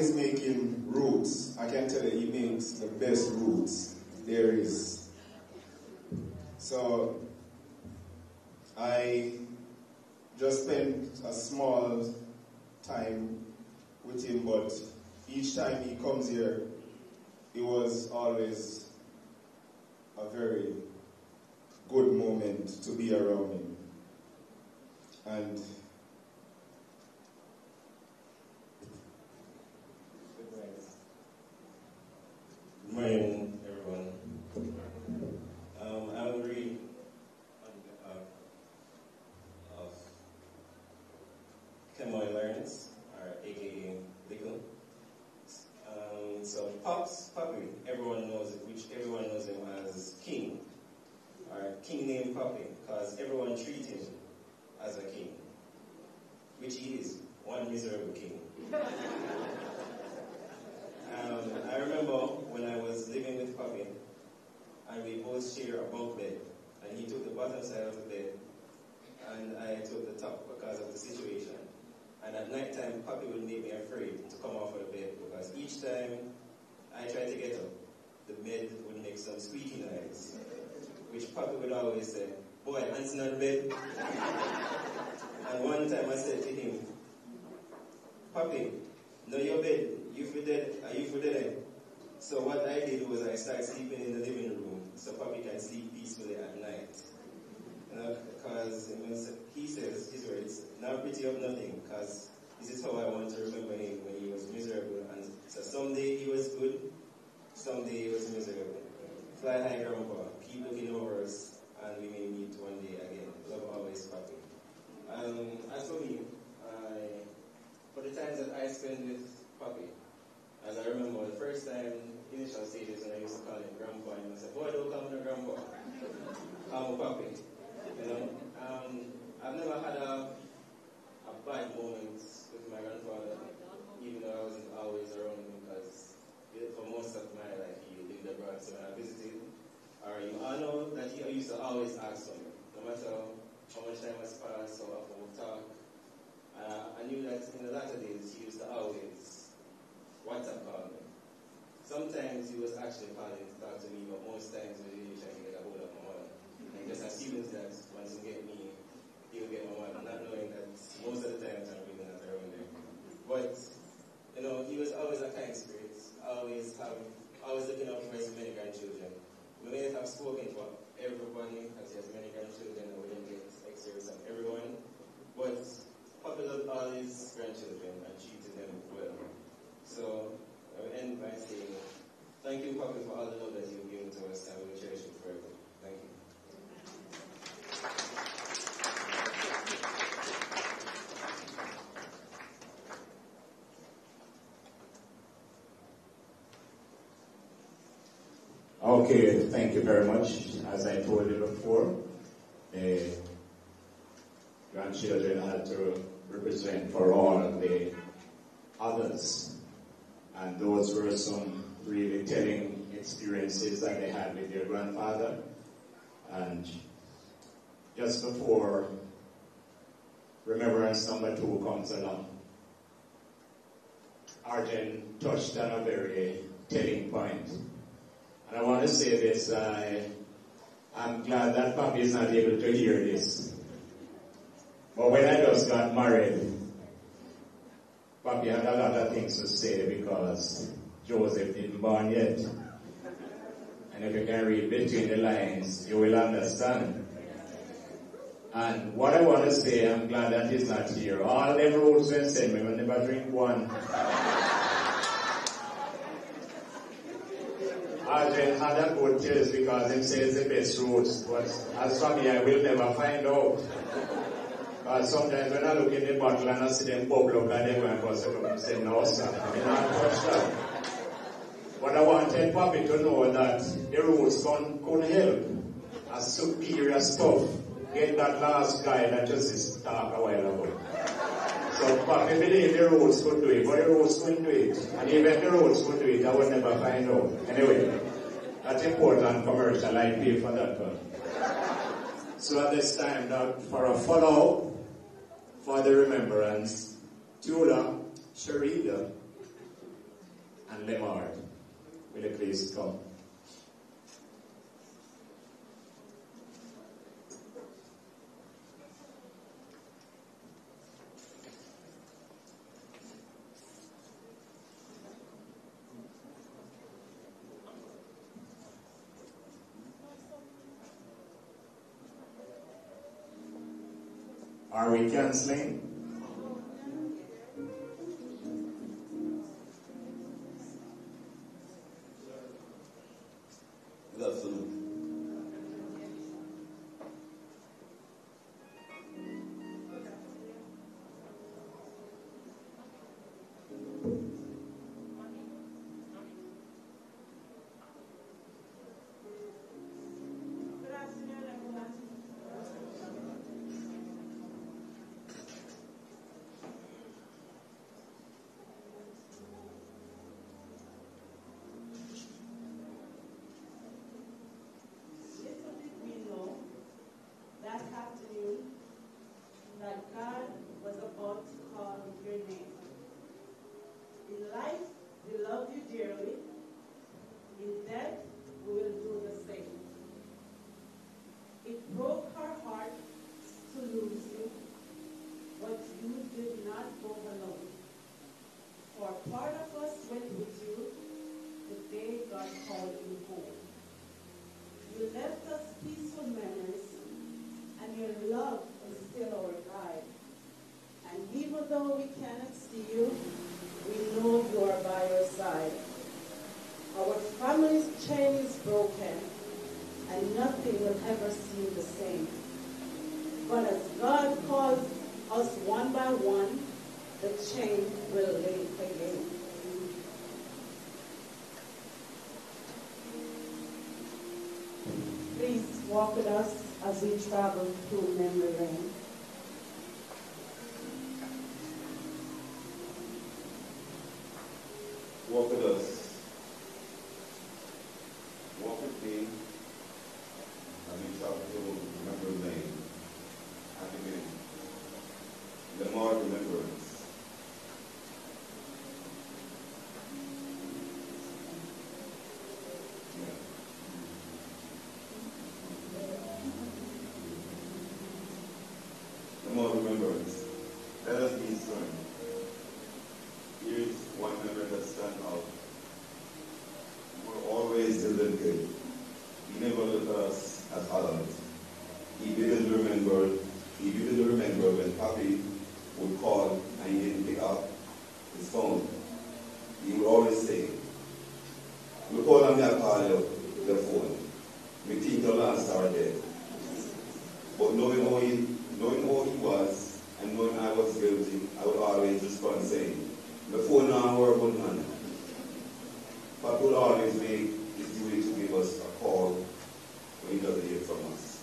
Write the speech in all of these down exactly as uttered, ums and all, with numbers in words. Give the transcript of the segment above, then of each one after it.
is making roots. I can tell you, he makes the best roots there is. So, I just spent a small time with him, but each time he comes here, it was always a very good moment to be around him. And good morning, everyone. Um, I will read on behalf of Kemoy Lawrence, or aka Lickle. Um, so Pops, Poppy, everyone knows it, which everyone knows him as King, or King named Poppy, because everyone treats him as a king, which he is, one miserable king. um, I remember when I was living with Poppy, and we both share a bunk bed, and he took the bottom side of the bed, and I took the top because of the situation. And at night time, Poppy would make me afraid to come off of the bed, because each time I tried to get up, the bed would make some squeaky noise, which Poppy would always say, "Boy, Hanson on the bed." And one time I said to him, "Poppy, no your bed, you for dead, are you for dead?" So what I did was I started sleeping in the living room so Poppy can sleep peacefully at night. You know, because he says, his words, "Not pretty up nothing," because this is how I want to remember him when he was miserable. And so someday he was good, someday he was miserable. Fly high, Grandpa, keep looking over us, and we may meet one day again. Love always, Poppy. Um, as for me, I, for the times that I spend with Poppy, as I remember the first time, initial stages, when I used to call him Grandpa, and I said, "Boy, don't call me no Grandpa, call me Poppy." You know, um, I've never had a, a bad moment with my grandfather, even though I wasn't always around him, because for most of my life he lived abroad, so when I visited, or you all know that he used to always ask for me, no matter how much time has passed, how often we talk. Uh, I knew that in the latter days he used to always WhatsApp call me. Sometimes he was actually calling to talk to me, but most times he was really trying to get a hold of my mother. And just assumes that once he get me, he'll get my mother, not knowing that most of the times I'm really not around there. But, you know, he was always a kind spirit, always have, always looking out for his many grandchildren. We may not have spoken for everybody, as he has many grandchildren, and we didn't get excerpts of everyone, but Poppy loved all his grandchildren and treated them well. So, I will end by saying, thank you, Poppy, for all the love that you've given to us, and we will cherish it forever. Thank you. Okay, thank you very much. As I told you before, the grandchildren had to represent for all the others. And those were some really telling experiences that they had with their grandfather. And just before remembrance number two comes along, Arjen touched on a very telling point. And I want to say this, I, I'm glad that Poppy is not able to hear this. But when I just got married, Poppy had a lot of things to say because Joseph didn't born yet. And if you can read between the lines, you will understand. And what I want to say, I'm glad that he's not here. All them rules when send me, will never drink one. Arjen had a good taste because him says the best roots, but as for me, I will never find out. But sometimes when I look in the bottle and I see them bubble up and they go and go, I say, no sir, I mean, not touch that. But I wanted Poppy to know that the roots couldn't help. A superior stuff. Get that last guy that just talked a while ago. So Poppy believed the roots could do it, but the roots couldn't do it. And even the roots could do it, I would never find out. Anyway, that's important commercial, I pay for that one. So at this time, now for a follow-up for the remembrance, Tula, Sharida, and Lemard. Will you please come? Are we canceling? Good afternoon. Walk with us as we travel through memory lane. Walk with us. Walk with me as we travel through memory lane. Happy minute. Lemard remembrance. Lemard remembrance. Let us be inspired. Here is one memory that stands out. We were always children good. He never looked at us as adults. He didn't remember, he didn't remember when Papi would call and he didn't pick up his phone. He would always say, "We call and I call you the phone. We think your last are dead." But knowing how he knowing how he was and knowing I was guilty, I would always respond saying, "The phone now work good man." But would always make his duty to give us a call when he doesn't hear from us.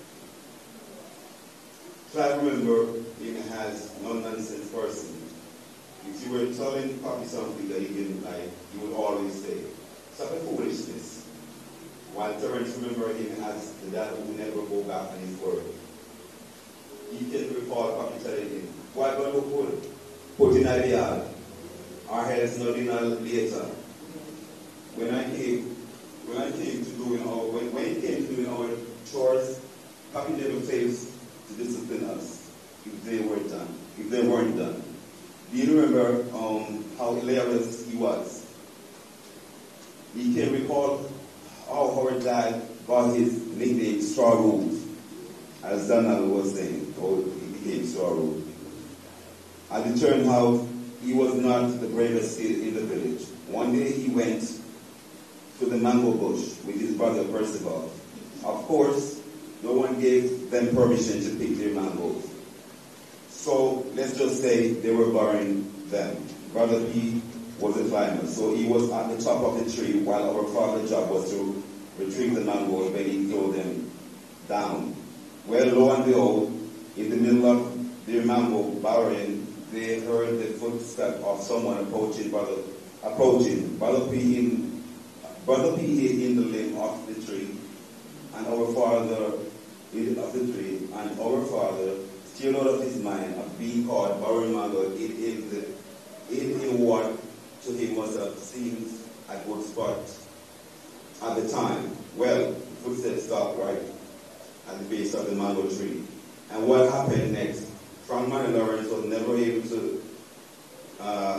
So I remember him as no-nonsense person. If you were telling Papi something that he didn't like, he would always say, "Stop the foolishness." While Terrence remembered him as the dad who would never go back on his word. He can recall Papi telling him, "Why don't you put, put in the yard? Our heads not dinner later." When I came, when I came to doing our, when, when it came to doing our chores, Papi never fails to discipline us if they weren't done. If they weren't done. Do you remember um, how hilarious he was? He can recall how our dad got his nickname Straw Root, as Donald was saying, how he became Straw Root. And it turned out he was not the bravest kid in the village. One day he went to the mango bush with his brother Percival. Of course, no one gave them permission to pick their mangoes. So let's just say they were borrowing them. Brother P was a climber, so he was at the top of the tree while our father's job was to retrieve the mangoes when he threw them down. Well, lo and behold, in the middle of their mango borrowing, they heard the footstep of someone approaching brother approaching. Brother P in Brother P hid in the limb of the tree, and our father hid of the tree, and our father, still out of his mind of being caught borrowing mango, hid in the hid in what to him must have seemed a good spot at the time. Well, footsteps stopped right at the base of the mango tree. And what happened next? Frank Manny Lawrence was never able to uh,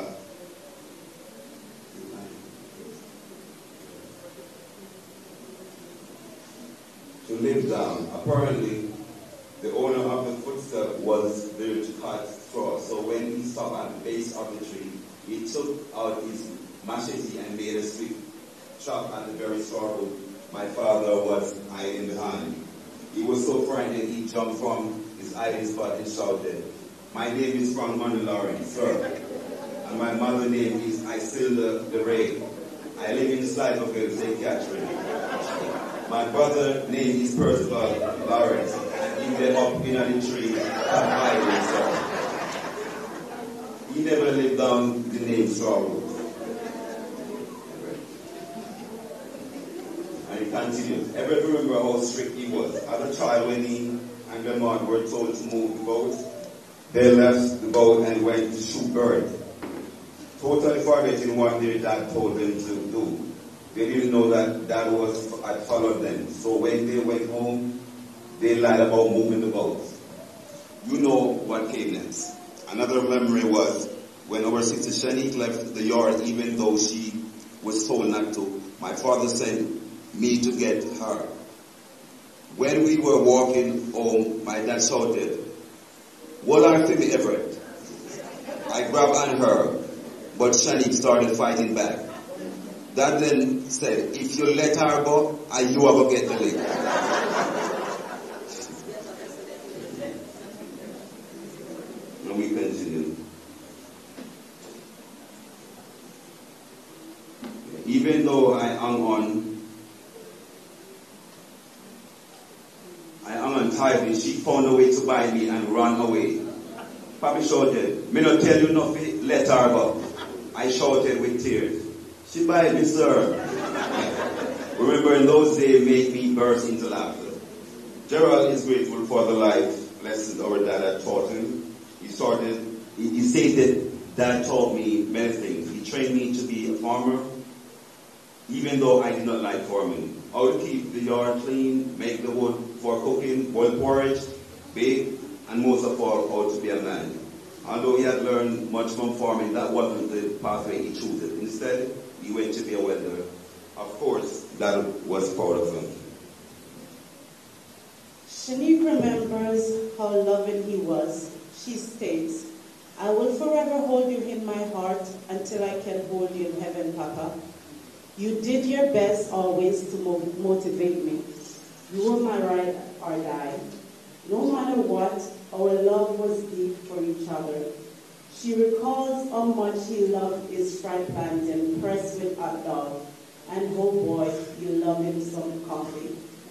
to live down. Apparently, the owner of the footstep was there to cut straw. So when he stopped at the base of the tree, he took out his machete and made a swift chop at the very straw root my father was hiding behind. He was so frightened he jumped from his hiding spot and shouted, "My name is Frank Manny Lawrence, sir. And my mother's name is Isilda DeRay. I live in Sligoville, Saint Catherine. My brother's name is Percival Lawrence, and he live up in the tree at hiding, sir." He never lived down the name Straw Root. And he continued. Everyone remember how strict he was. As a child, when he and Grandma were told to move the boat, they left the boat and went to shoot birds. Totally forgetting what their dad told them to do. They didn't know that dad was had followed them. So when they went home, they lied about moving the boat. You know what came next. Another memory was when our sister Shanique left the yard, even though she was told not to, my father sent me to get her. When we were walking home, my dad shouted, "What are you, Everett?" I grabbed on her, but Shanique started fighting back. Dad then said, "If you let her go, you will get the lick." And we continue. Even though I hung on, I hung on tightly, she found a way to buy me and ran away. Papi shouted, "Me not tell you nothing, let her go." I shouted with tears, "She buy me, sir." Remember, in those days made me burst into laughter. Gerald is grateful for the life lessons our dad had taught him. He started, he, he stated, "Dad taught me many things. He trained me to be a farmer, even though I did not like farming. How to keep the yard clean, make the wood for cooking, boil porridge, bake, and most of all, how to be a man. Although he had learned much from farming, that wasn't the pathway he chose. Instead, he went to be a welder. Of course, that was proud of him." Shanique remembers how loving he was. She states, "I will forever hold you in my heart until I can hold you in heaven, Papa. You did your best always to mo- motivate me. You were my ride or die. No matter what, our love was deep for each other." She recalls how much he loved his fried plantain pressed with hot dog, and oh boy, you love him some coffee.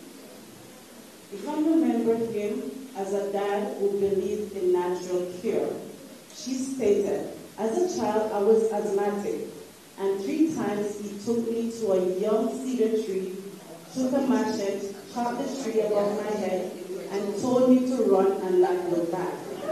If I remember him as a dad who believed in natural cure. She stated, "As a child, I was asthmatic, and three times he took me to a young cedar tree, took a machete, chopped the tree above my head, and told me to run and not look back.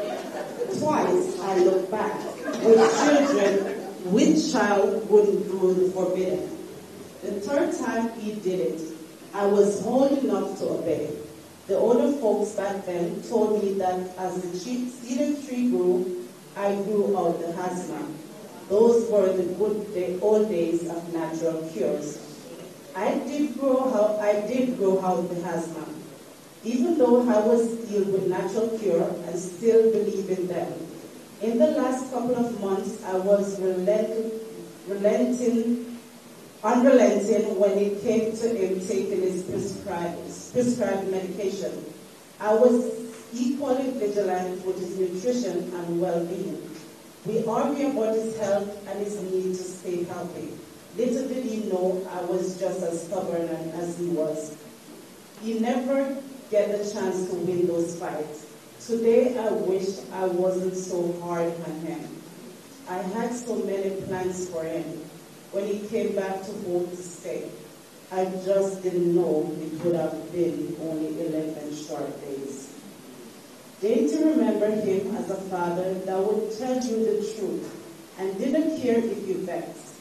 Twice I looked back. With children, which child wouldn't do the forbidden? The third time he did it, I was old enough to obey. The older folks back then told me that as the tree, cedar tree grew, I grew out the asthma. Those were the good day, old days of natural cures. I did grow how I did grow out the asthma. Even though I was healed with natural cure, I still believe in them. In the last couple of months, I was relenting, relenting, unrelenting when it came to him taking his prescribed, prescribed medication. I was equally vigilant with his nutrition and well-being. We argue about his health and his need to stay healthy. Little did he know I was just as stubborn as he was. He never get the chance to win those fights. Today, I wish I wasn't so hard on him. I had so many plans for him. When he came back to home to stay, I just didn't know it would have been only eleven short days. Didn't you remember him as a father that would tell you the truth and didn't care if you vexed?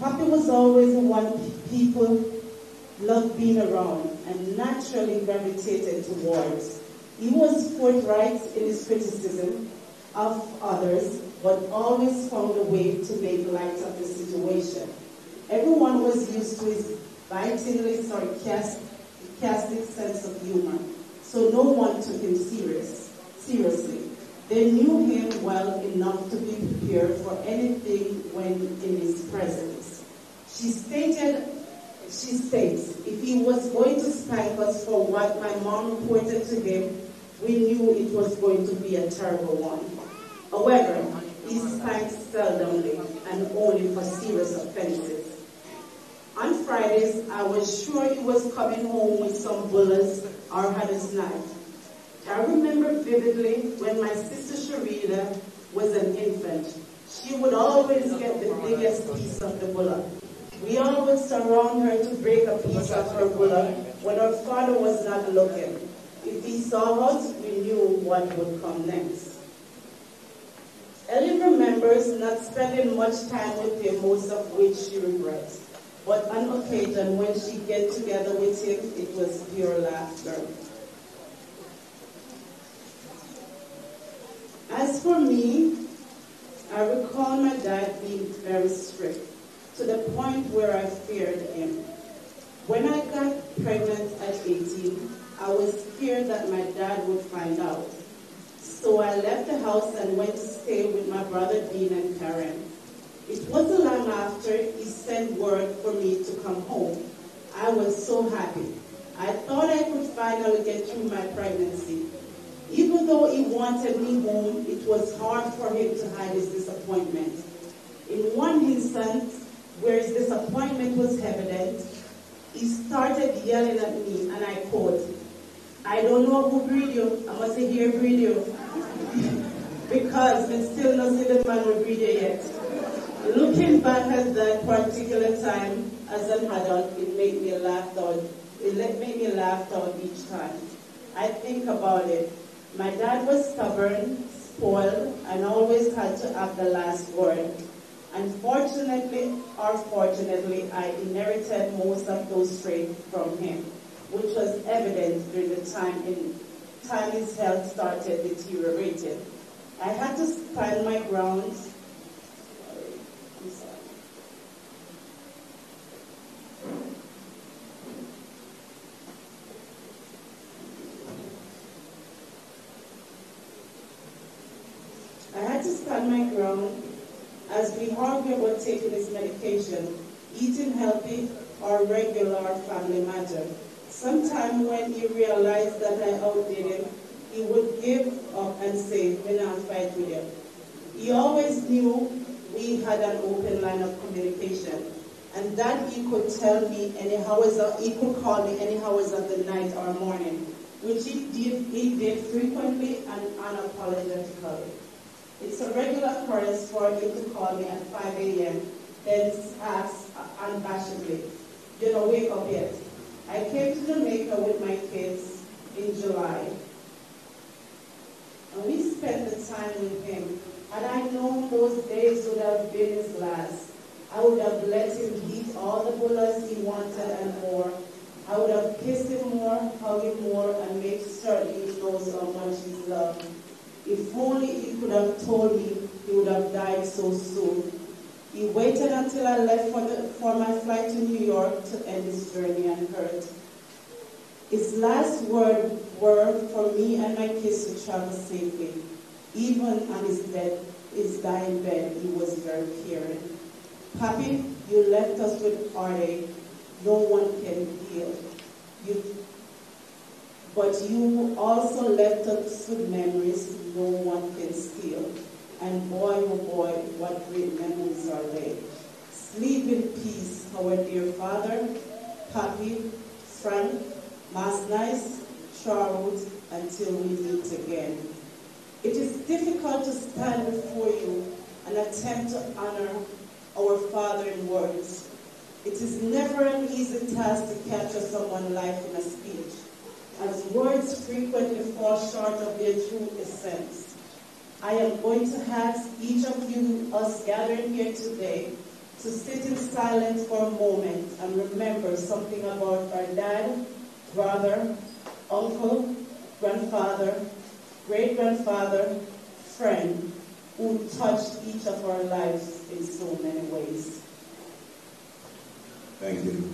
Papi was always the one people loved being around and naturally gravitated towards. He was forthright in his criticism of others, but always found a way to make light of the situation. Everyone was used to his bitingly sarcastic sense of humor, so no one took him serious, seriously. They knew him well enough to be prepared for anything when in his presence. She stated, she states, if he was going to spank us for what my mom reported to him, we knew it was going to be a terrible one. However, he spanked seldomly and only for serious offenses. On Fridays, I was sure he was coming home with some bullets or had a knife. I remember vividly when my sister Sharita was an infant. She would always get the biggest piece of the bullet. We all would surround her to break a piece of her bullet when her father was not looking. If he saw us, we knew what would come next. Ellie remembers not spending much time with him, most of which she regrets. But on occasion, when she get together with him, it was pure laughter. As for me, I recall my dad being very strict, to the point where I feared him. When I got pregnant at eighteen, I was scared that my dad would find out. So I left the house and went to stay with my brother Dean and Karen. It wasn't long after he sent word for me to come home. I was so happy. I thought I could finally get through my pregnancy. Even though he wanted me home, it was hard for him to hide his disappointment. In one instance, where his disappointment was evident, he started yelling at me, and I quote, "I don't know who breed you, I must hear breed you." Because we still not see the man who breed you yet. Looking back at that particular time as an adult, it made me laugh out. It made me laugh out each time. I think about it. My dad was stubborn, spoiled, and always had to have the last word. Unfortunately, or fortunately, I inherited most of those traits from him, which was evident during the time in time his health started deteriorating. I had to stand my ground. Sorry, I'm sorry. I had to stand my ground as we argue about taking his medication, eating healthy or regular family matter. Sometime when he realized that I outdid him, he would give up and say, "We're not fight with you." He always knew we had an open line of communication, and that he could tell me any hours of, he could call me any hours of the night or morning, which he did, he did frequently and unapologetically. It's a regular occurrence for him to call me at five a.m., then ask unabashedly, "You know, wake up yet?" I came to Jamaica with my kids in July, and we spent the time with him. Had I known those days would have been his last, I would have let him eat all the bullets he wanted and more. I would have kissed him more, hugged him more, and made certain he knows how much he's loved. If only he could have told me he would have died so soon. He waited until I left for, the, for my flight to New York to end his journey and hurt. His last words were for me and my kids to travel safely. Even on his death, his dying bed, he was very caring. "Papi, you left us with heartache no one can heal. You But you also left us with memories no one can steal. And boy, oh boy, what great memories are they. Sleep in peace, our dear father, Papi, Frank, Mas Nice, Charles, until we meet again. It is difficult to stand before you and attempt to honor our father in words. It is never an easy task to capture someone's life in a speech, as words frequently fall short of their true essence. I am going to ask each of you, us gathered here today, to sit in silence for a moment and remember something about our dad, brother, uncle, grandfather, great-grandfather, friend, who touched each of our lives in so many ways. Thank you.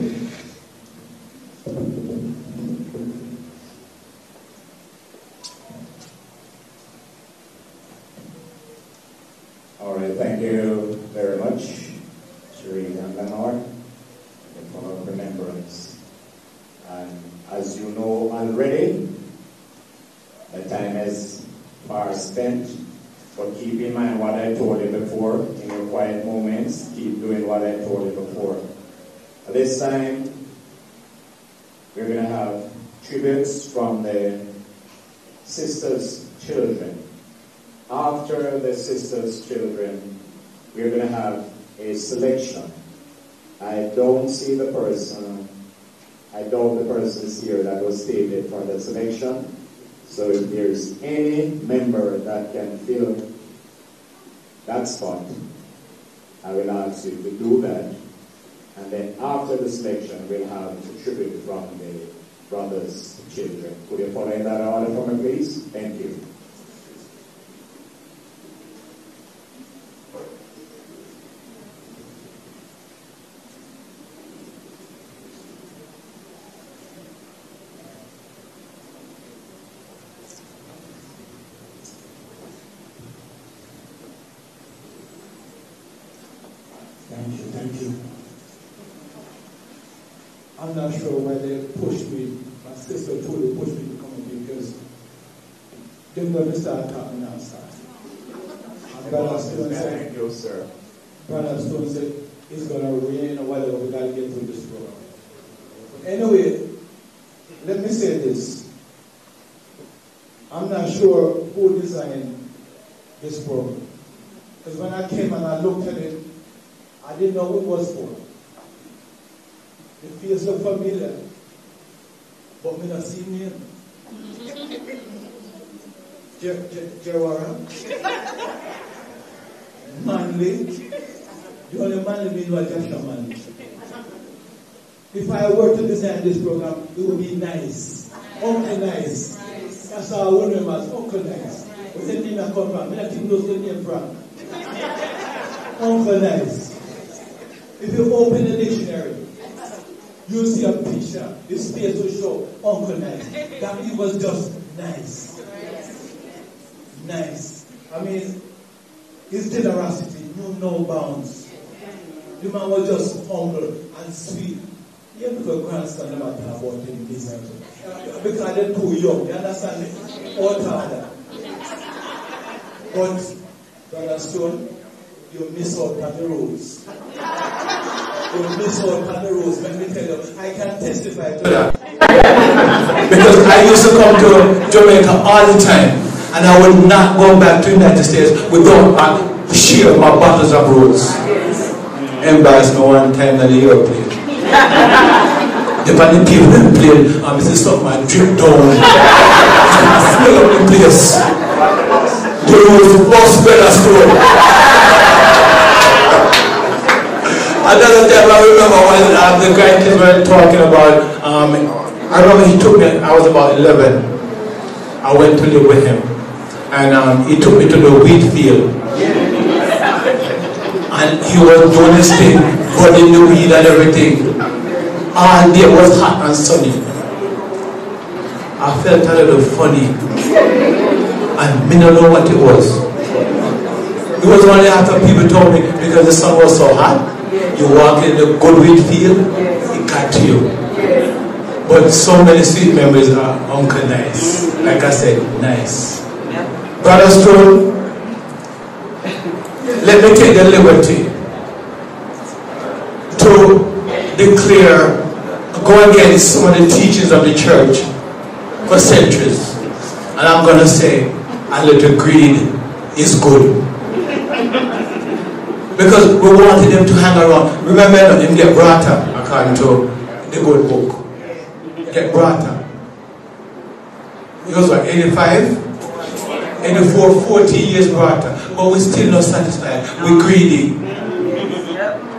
All right, thank you very much, Shereen and Lenore, for remembrance. And as you know already, the time is far spent, but keep in mind what I told you before. In your quiet moments, keep doing what I told you before. At this time, we're going to have tributes from the sisters' children. After the sisters' children, we're going to have a selection. I don't see the person, I doubt the person is here that was stated for the selection. So if there's any member that can fill that spot, I will ask you to do that. And then after the selection, we'll have a tribute from the brothers' children. Could you follow in that order for me, please? Thank you. Thank you, thank you. I'm not sure why they pushed me. My sister totally pushed me to come up here because they never started talking outside. And Brother Stone said, Thank you, sir. Brother Stone said, it's going to rain or whatever, we got to get through this program. But anyway, let me say this. I'm not sure who designed this program. Because when I came and I looked at it, I didn't know who it was for. The face looked familiar, but me not see him. Jawara, Manley, the only Manley means what Joshua Manley. If I were to design this program, it would be nice, Uncle Nice. That's how I would remember as Uncle Nice. What's the name I come from? I think those the name from. Uncle Nice. If you open the dictionary, you'll see a picture. His face will show Uncle Nice. That he was just nice. Nice. I mean, his generosity knew no bounds. The man was just humble and sweet. Yeah, because grandson never talk about him this and so. Because they're too young, you understand me? All harder. But, Brother Stone, you miss out on the rules. You miss out on the rules. Let me tell you, I can testify to that. Because I used to come to Jamaica all the time, and I would not go back to the United States without a share of my bottles of rose. Embarrassed me one time that the airplane. The funny people that played, um, this stuff my drip down. I fill up the place. The rose was better store. Another time I remember when um, the grandkids were talking about, um, I remember he took me, I was about eleven. I went to live with him. And um, he took me to the wheat field. And he was doing his thing, burning the weed and everything. All day was hot and sunny. I felt a little funny. And me don't know what it was. It was only after people told me, because the sun was so hot, you walk in the good wheat field, it got to you. But so many sweet memories are Uncle Nice. Like I said, nice. Brother Stone, let me take the liberty to declare, go against some of the teachings of the church for centuries. And I'm going to say, a little greed is good. Because we wanted them to hang around. Remember him get brought up, according to the good book. Get brought up. He was what, eighty-five? eighty-four, forty years brought up. But we still not satisfied. We're greedy.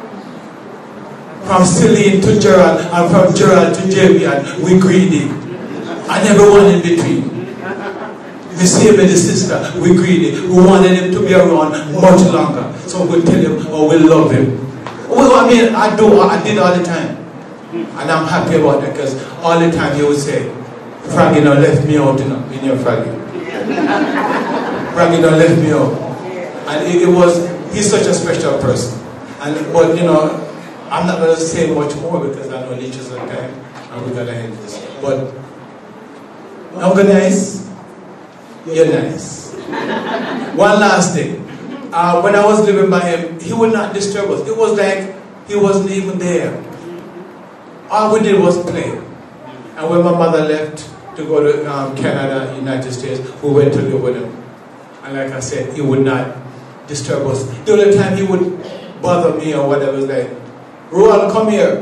From Celine to Gerald, and from Gerald to Jamie, and we greedy. And everyone in between. The same with the sister, we greedy. We wanted him to be around much longer. So we tell him, oh, we love him. Well, I mean, I do, I did all the time. And I'm happy about that, because all the time he would say, Frankie don't left me out, you know, in your Frankie. Frankie don't left me out. And it, it was, he's such a special person. And, but, you know, I'm not going to say much more because I know Leeches on time, and we're going to end this. But, Uncle Nice, you're nice. One last thing. Uh, when I was living by him, he would not disturb us. It was like he wasn't even there. All we did was play. And when my mother left to go to um, Canada, United States, we went to live with him. And like I said, he would not disturb us. The only time he would bother me or whatever was like, Roald, come here.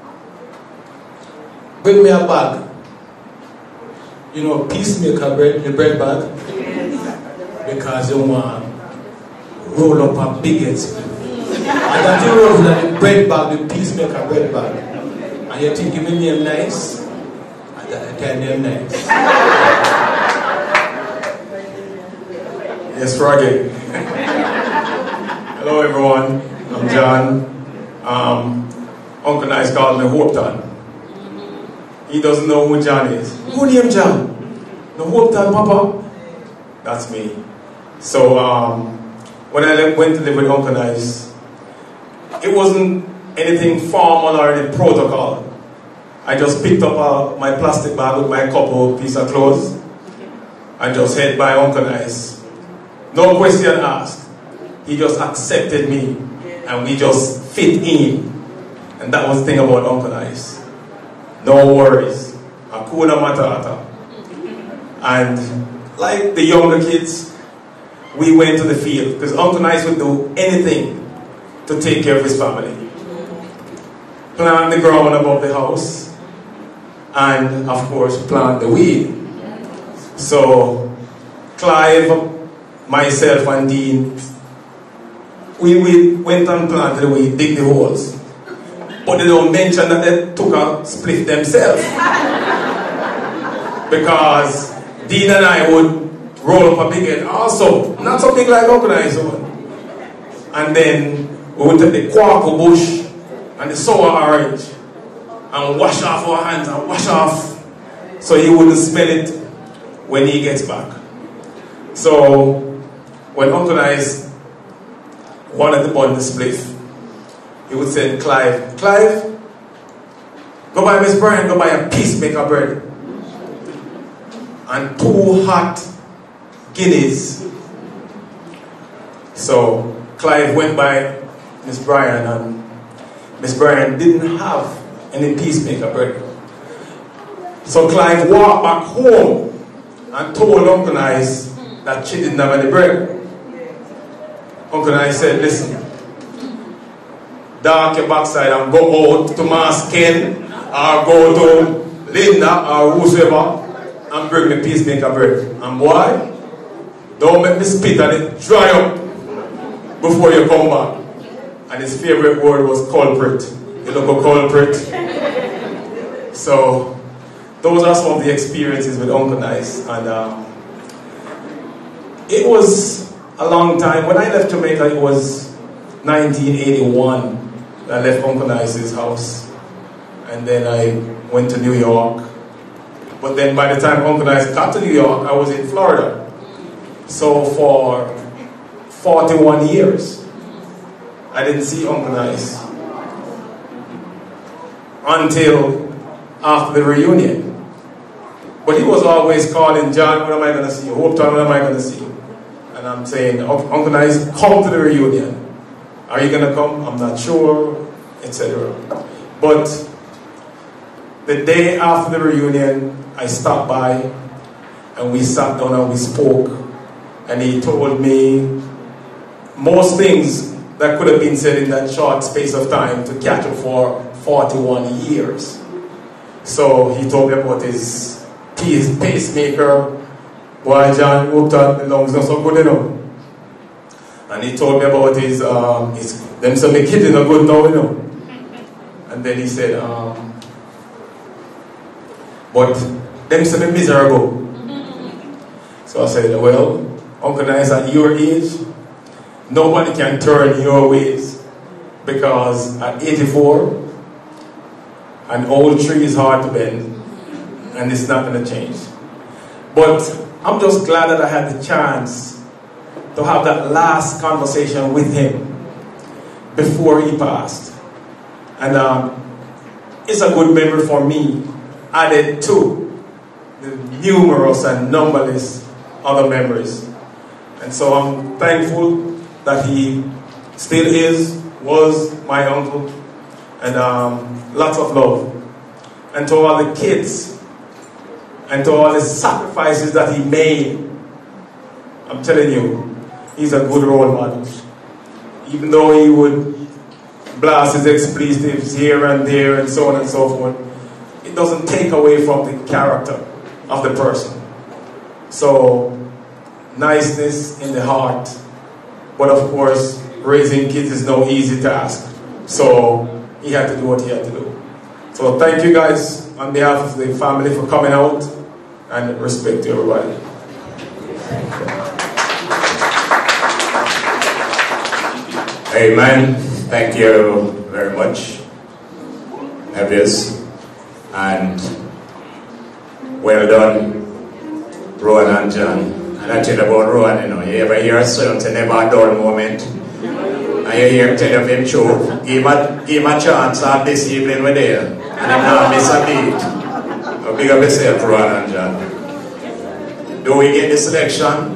Bring me a bag. You know, peacemaker bread, the bread bag. Because you want to roll up a bigot. And that you roll up the bread bag, the peacemaker bread bag. And you think you make name nice? And that I tell them nice. Yes, Froggy. Hello, everyone. I'm John. Um, Uncle Nice called me Hopeton. He doesn't know who John is. Who named John? No Hopeton, Papa? That's me. So, um, when I went to live with Uncle Nice, it wasn't anything formal or any protocol. I just picked up uh, my plastic bag with my couple piece of clothes and just head by Uncle Nice. No question asked. He just accepted me and we just fit in. And that was the thing about Uncle Nice. No worries. Hakuna Matata. And like the younger kids, we went to the field because Uncle Nice would do anything to take care of his family. Plant the ground above the house and of course plant the weed. So Clive, myself and Dean, we, we went and planted the weed, dig the holes. But they don't mention that they took a split themselves. Because Dean and I would roll up a big head also, not so big like Uncle Nice one. And then we would take the quaco bush and the sour orange and wash off our hands and wash off so he wouldn't smell it when he gets back. So when Uncle Nice wanted to burn the spliff, he would say, Clive, Clive, go buy Miss Brian, go buy a peacemaker bread and two hot guineas. So Clive went by Miss Brian and Miss Brian didn't have any peacemaker bread. So Clive walked back home and told Uncle Nice that she didn't have any bread. Uncle Nice said, listen, dark your backside and go out to Mass Ken or go to Linda or whoever and bring me peacemaker bread. And boy, don't make me spit and it dry up before you come back. And his favorite word was culprit. You look a culprit. So those are some of the experiences with Uncle Nice. And um, it was a long time. When I left Jamaica, it was nineteen eighty-one. I left Uncle Nice's house. And then I went to New York. But then by the time Uncle Nice got to New York, I was in Florida. So for forty-one years, I didn't see Uncle Nice until after the reunion. But he was always calling, John, when am I going to see you? Hopeton, when am I going to see you? And I'm saying, Uncle Nice, come to the reunion. Are you going to come? I'm not sure, et cetera. But the day after the reunion, I stopped by and we sat down and we spoke. And he told me most things that could have been said in that short space of time to catch up for forty-one years. So he told me about his pacemaker. Boy, John Hopeton, the lungs not so good enough. And he told me about his, um, his them some kids are good now, you know. And And then he said, um, but them say me miserable. So I said, well, Uncle Nice, at your age, nobody can turn your ways. Because at eighty-four, an old tree is hard to bend, and it's not going to change. But I'm just glad that I had the chance to have that last conversation with him before he passed. And um, it's a good memory for me, added to the numerous and numberless other memories. And so I'm thankful that he still is, was my uncle, and um, lots of love. And to all the kids, and to all the sacrifices that he made, I'm telling you, he's a good role model. Even though he would blast his expletives here and there and so on and so forth, it doesn't take away from the character of the person. So, niceness in the heart, but of course, raising kids is no easy task. So, he had to do what he had to do. So, thank you guys on behalf of the family for coming out, and respect to everybody. Amen. Thank you very much, Nevis, and well done, Rowan and John. And I tell you about Rowan, you know, you ever hear a son say never a dull moment, and you hear him tell of him true, give him a, give him a chance of this evening we're there, and him not miss a beat. So big up yourself, Rowan and John. Do we get the selection?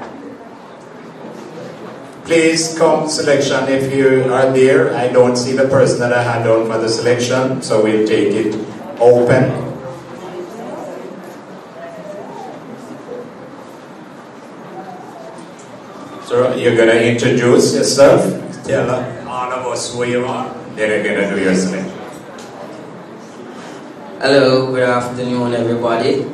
Please come selection if you are there. I don't see the person that I had down for the selection, so we'll take it open. So you're going to introduce yourself, tell all of us who you are, then you're going to do your selection. Hello, good afternoon everybody.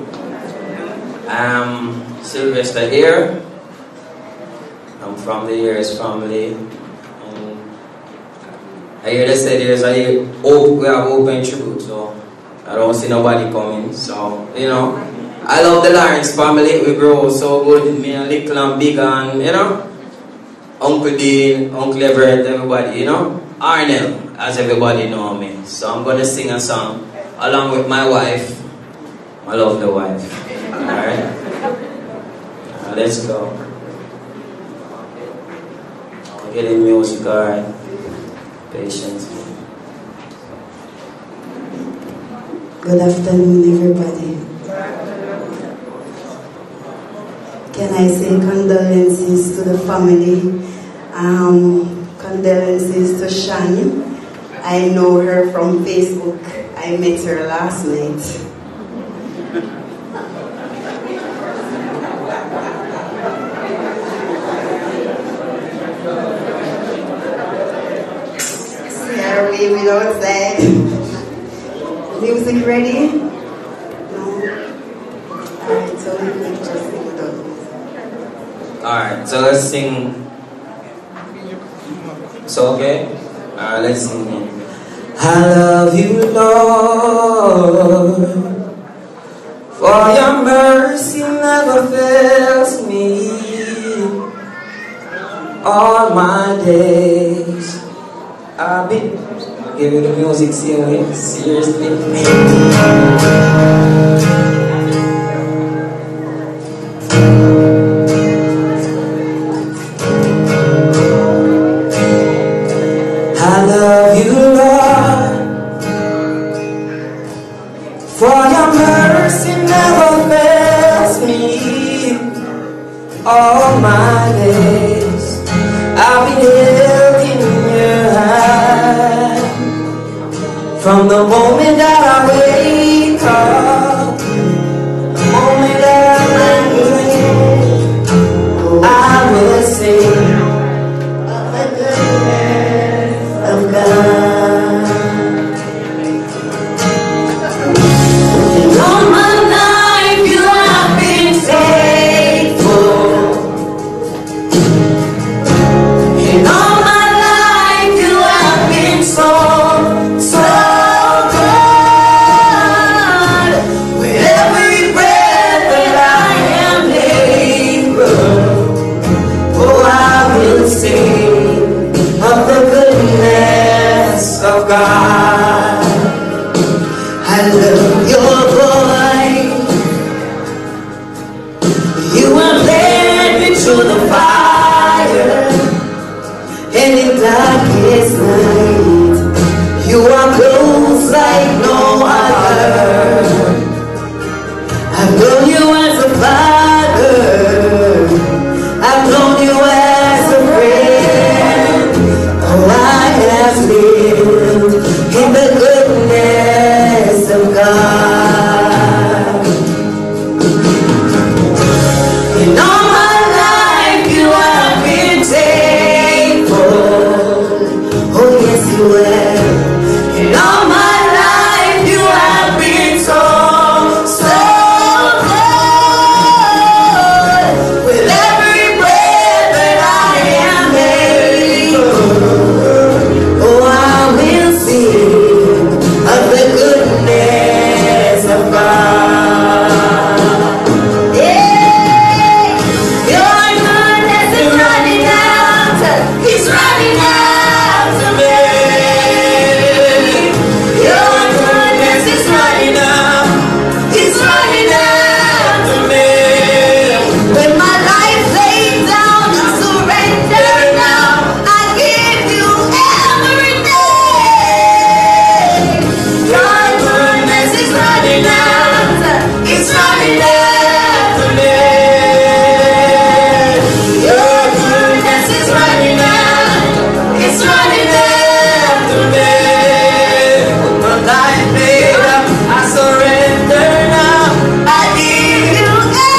I'm Sylvester here. I'm from the Years family, and I hear they say there's a hope, we have open tribute, so I don't see nobody coming. So, you know, I love the Lawrence family. We grow so good, me and little and big, and you know, Uncle Dean, Uncle Everett, everybody, you know, Arnell, as everybody know me. So I'm gonna sing a song along with my wife. I love the wife. All right, uh, let's go. Getting music, alright. Patience. Good afternoon, everybody. Can I say condolences to the family? Um, condolences to Shani. I know her from Facebook. I met her last night. Without that, music ready? No? Alright, so we can just sing without music. Alright, so let's sing. So okay? Alright, let's sing it. I love you, Lord, for your mercy never fails me all my days. I've been give you the music seriously. seriously. I love you, Lord, for your mercy never fails me all my days. I've been held in your hand from the moment that I wake up, the moment that I'm awake, I will sing of the goodness of God. And all my life you have been faithful. And all my life you have been so, so I love your voice. You have led me to the fire, and in darkest night, you are close like no other. I've known you as a father, I've known you as a friend. Oh, I have lived in the goodness of God. In all my life you have been faithful. Oh yes you have. In all my life you have been so, so good. With every breath that I am able, oh I will sing of the goodness of God. Yeah, your goodness is running after, He's running after me. Your goodness is running after, He's running after me. When my life laid down, I surrender now. I give you everything. Your goodness is running after, it's running after me. Your goodness is running after, it's running after me. My life laid down, I surrender now. I give you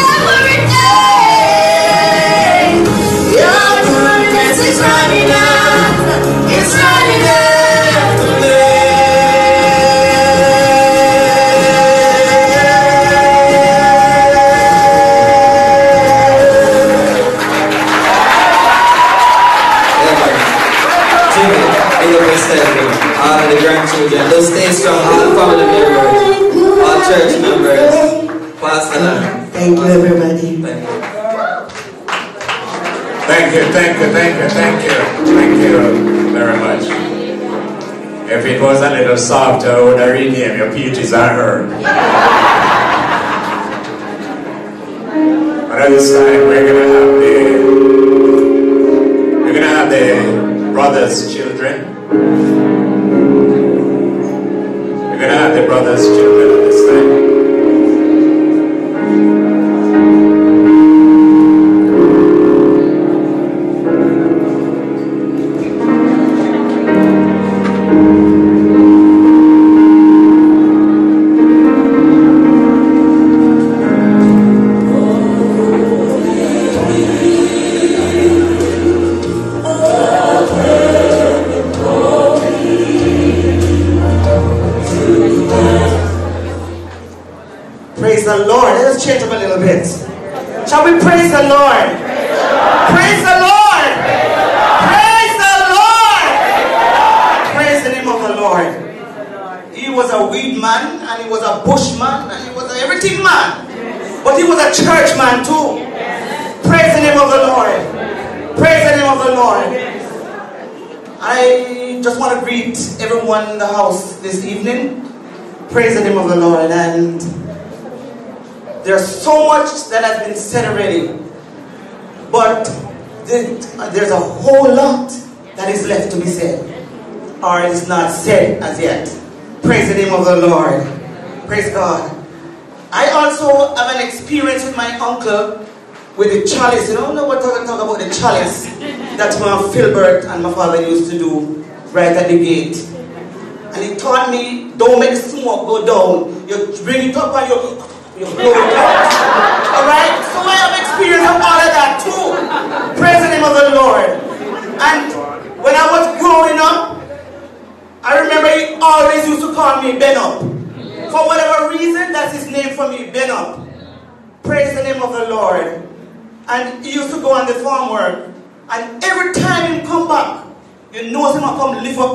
everything. Your goodness is running after, it's running after me. Jimmy, big up yourself, all of the grandchildren, those stay strong, all family members, all church members, Pastor Lang. Thank you, everybody. Thank you. Thank you, thank you, thank you, thank you, thank you very much. If it was a little softer, I would have renamed your peaches and herb. But at this time, we're gonna have the we're gonna have the brothers' children. We're gonna have the brothers' children at this time. Praise the Lord. Let us change up a little bit. Shall we praise the Lord? Praise the Lord. Praise the Lord. Praise the name of the Lord. He was a weed man, and he was a bush man, and he was an everything man. But he was a church man too. Praise the name of the Lord. Praise the name of the Lord. I just want to greet everyone in the house this evening. Praise the name of the Lord. And there's so much that has been said already, but there's a whole lot that is left to be said, or is not said as yet. Praise the name of the Lord. Praise God. I also have an experience with my uncle with the chalice. You know, we're talking talk about the chalice that my Philbert and my father used to do right at the gate. And he taught me, don't make the smoke go down. You bring it up and you... Alright? So I have experience of all of that too. Praise the name of the Lord. And when I was growing up, I remember he always used to call me Ben Up. For whatever reason, that's his name for me, Ben Up. Praise the name of the Lord. And he used to go on the farm work. And every time he come back, you know him come lift up.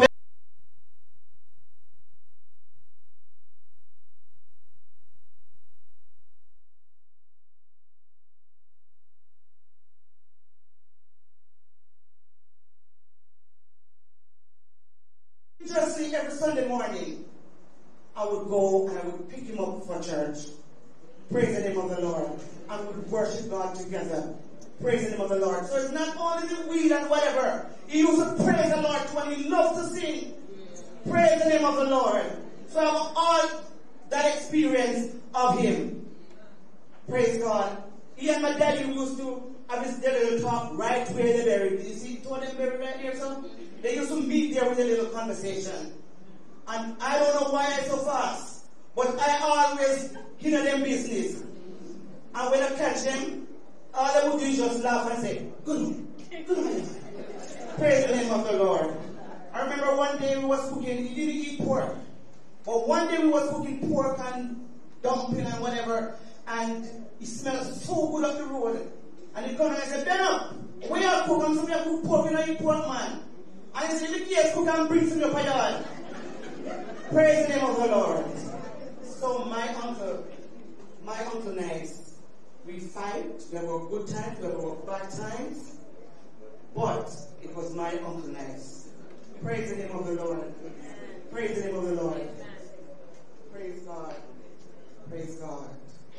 Just see every Sunday morning. I would go and I would pick him up for church. Praise the name of the Lord. And we would worship God together. Praise the name of the Lord. So it's not only the weed and whatever. He used to praise the Lord too, and he loved to sing. Praise the name of the Lord. So I have all that experience of him. Praise God. He and my daddy used to have his little talk right where they buried. You see, two of them buried right here, so they used to meet there with a little conversation. And I don't know why I'm so fast, but I always hinder them business. And when I catch them, all they would do is just laugh and say, good, good. Praise the name of the Lord. I remember one day we was cooking, he didn't eat pork. But one day we was cooking pork and dumpling and whatever, and it smelled so good up the road. And he come and I said, Benno, where you cook? I'm saying, cook pork, you don't eat pork, man. And he said, look here, cook and bring some up yard. Praise the name of the Lord. So my uncle, my uncle Nice, we fight, we have our good times, we have our bad times, but it was my uncle Nice. Praise the name of the Lord. Praise the name of the Lord. Praise God. Praise God.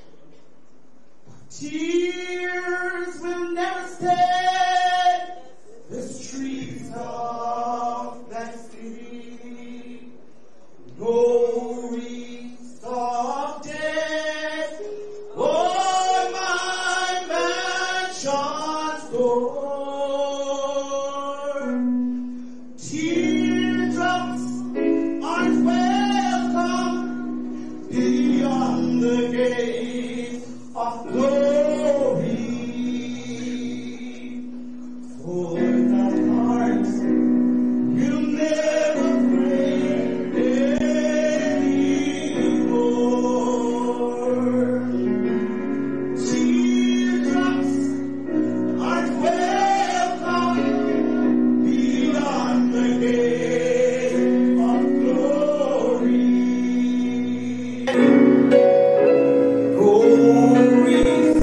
Tears will never stay the streets of that city. No wreaths of death on my mansion's door. Teardrops aren't welcome beyond the gate of glory. For the heart will never break anymore. Teardrops aren't welcome beyond the gate of glory. Glories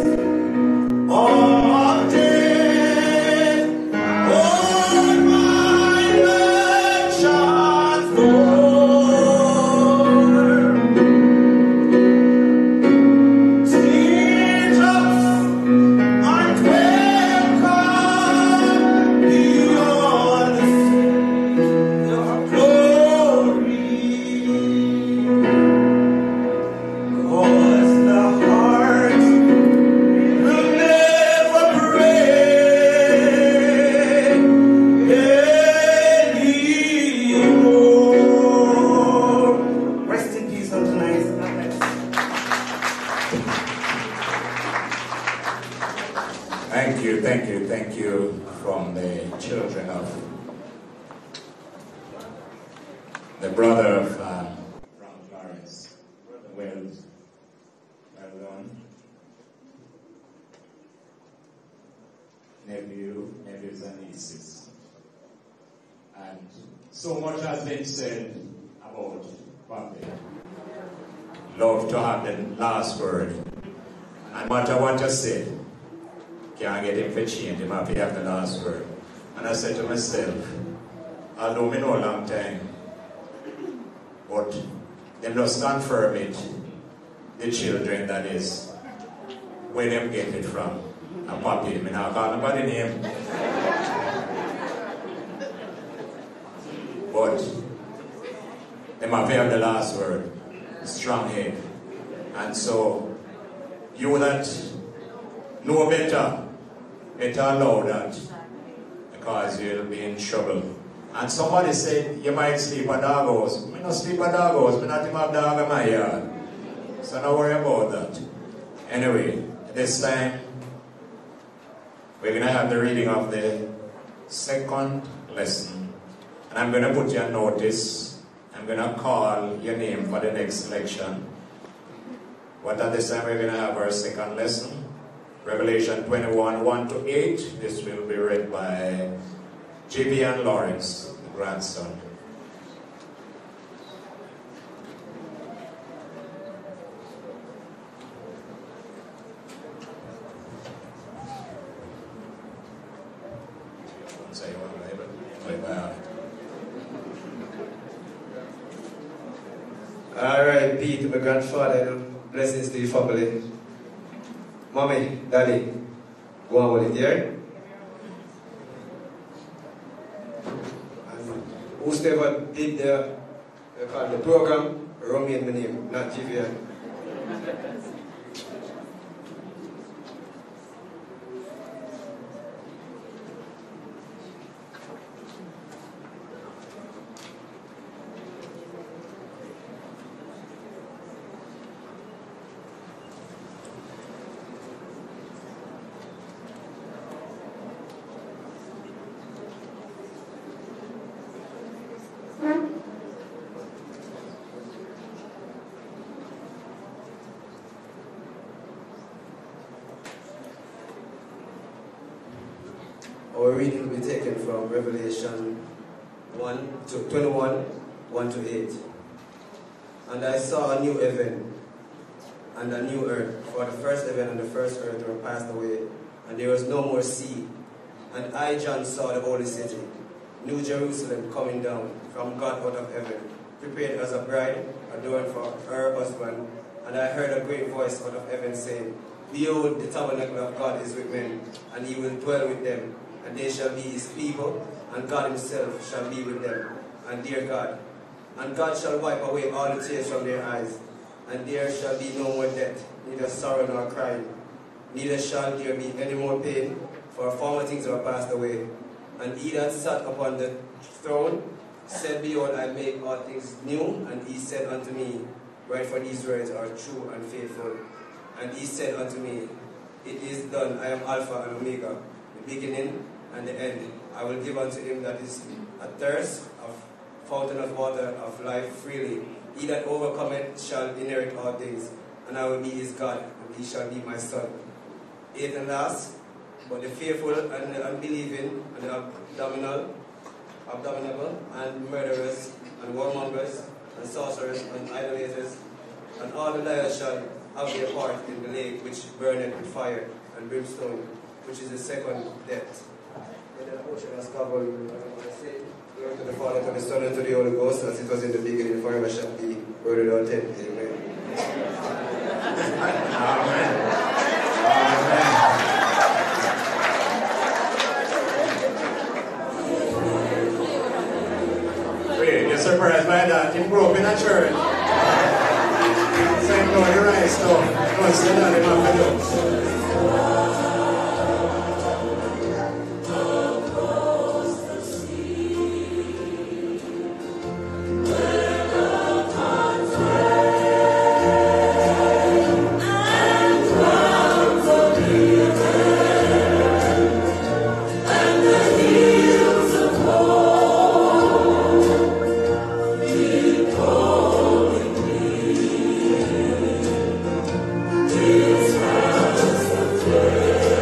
of death on my mansion's door. Teardrops aren't welcome beyond the sea of glory. Cause the heart will never break anymore. Rest in peace on tonight. Thank you, thank you, thank you from the children of the brother of um, Frank Lawrence. Well, well done. Nephew, nephews and nieces. And so much has been said about Papi. Love to have the last word. And what I want to say, can't get him for change, him have to have the last word. And I said to myself, although me know a long time, but them just confirm it, the children that is, where them get it from. And Papi, me not call nobody name. But them have to have the last word, strong head. And so, you that know better, better allow that, because you'll be in trouble. And somebody said, you might sleep at dog house. Me not sleep at dog house, me not even have dog in my yard. So don't worry about that. Anyway, this time, we're going to have the reading of the second lesson. And I'm going to put you on notice. I'm going to call your name for the next selection. But at this time, we're going to have our second lesson. Revelation twenty-one, one to eight. This will be read by J B N Lawrence, the grandson. All right. P to my grandfather, you know. Blessings to your family. Mommy, Daddy, go on with it, yeah? And whosoever did the, they call it the program, Romy in my name, not Jivian. Our reading will be taken from Revelation one to twenty-one, one to eight. And I saw a new heaven and a new earth, for the first heaven and the first earth were passed away, and there was no more sea. And I, John, saw the holy city, New Jerusalem, coming down from God out of heaven, prepared as a bride, adorned for her husband. And I heard a great voice out of heaven saying, Behold, the tabernacle of God is with men, and he will dwell with them. And they shall be his people, and God himself shall be with them, and their God. And God shall wipe away all the tears from their eyes, and there shall be no more death, neither sorrow nor crying, neither shall there be any more pain, for former things are passed away. And he that sat upon the throne said, Behold, I make all things new. And he said unto me, Write, for these words are true and faithful. And he said unto me, It is done. I am Alpha and Omega, the beginning and the end. I will give unto him that is athirst of fountain of water of life freely. He that overcometh shall inherit all things, and I will be his God, and he shall be my son. Eighth and last, but the fearful and the unbelieving and the abdominal, abominable and murderers and warmongers and sorcerers and idolaters and all the liars shall have their part in the lake which burneth with fire and brimstone, which is the second death. And the ocean has covered, glory to the Father, to the Son, and to the Holy Ghost, as it was in the beginning, forever shall be, word without end. Amen. Amen. Amen. Wait, you're surprised by that? He grew up in a church. Same no, you're right, so don't say that in my video. This house of prayer.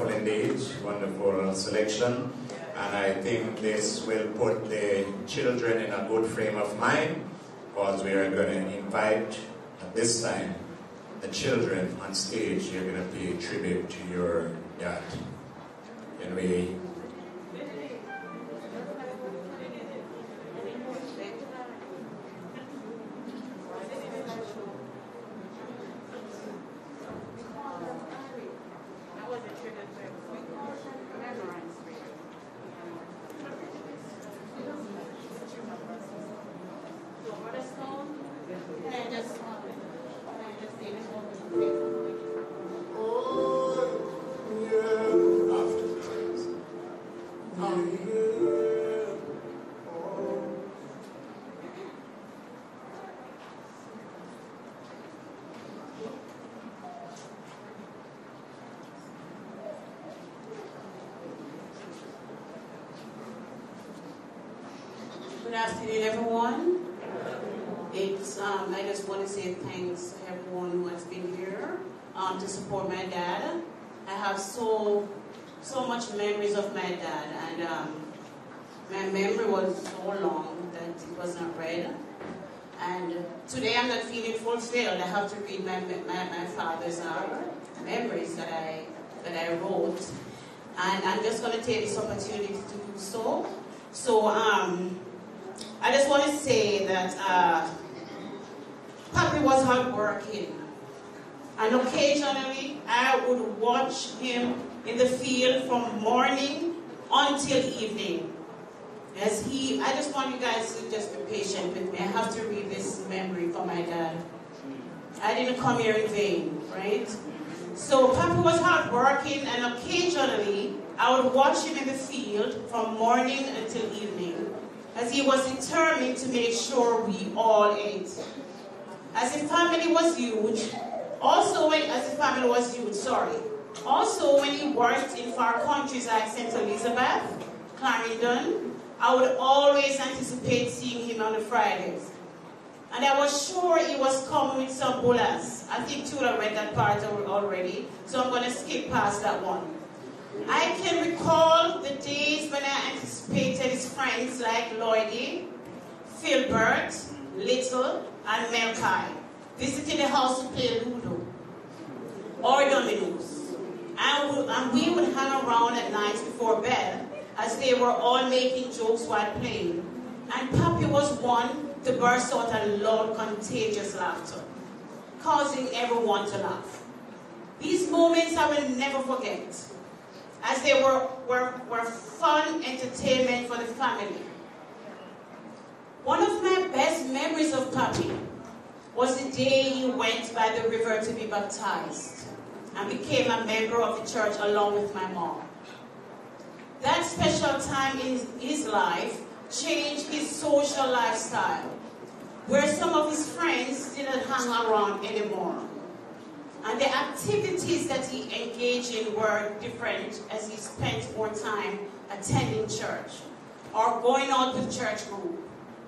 wonderful indeed, wonderful selection. And I think this will put the children in a good frame of mind, because we are going to invite, at this time, the children on stage. You're going to pay tribute to your dad. Can we... Good afternoon, everyone. It's, um, I just want to say thanks to everyone who has been here um, to support my dad. I have so, so much memories of my dad, and um, my memory was so long that it was not read. And today I'm not feeling fulfilled. I have to read my, my, my father's uh, memories that I, that I wrote. And I'm just going to take this opportunity to do so. So, um, I just want to say that uh, Papi was hardworking, and occasionally I would watch him in the field from morning until evening. As he, I just want you guys to just be patient with me. I have to read this memory for my dad. I didn't come here in vain, right? So Papi was hardworking, and occasionally I would watch him in the field from morning until evening, as he was determined to make sure we all ate. As the family was huge, also when, as the family was huge, sorry, also when he worked in far countries like Saint Elizabeth, Clarendon, I would always anticipate seeing him on the Fridays. And I was sure he was coming with some bullets. I think Tula read that part already, so I'm going to skip past that one. I can recall the days when I anticipated his friends like Lloydie, Philbert, Little, and Melkai visiting the house to play Ludo or Dominoes. And we, and we would hang around at night before bed as they were all making jokes while playing. And Papi was one to burst out a loud, contagious laughter, causing everyone to laugh. These moments I will never forget, as they were, were, were fun entertainment for the family. One of my best memories of Papi was the day he went by the river to be baptized and became a member of the church along with my mom. That special time in his life changed his social lifestyle, where some of his friends didn't hang around anymore. And the activities that he engaged in were different, as he spent more time attending church or going out with church group.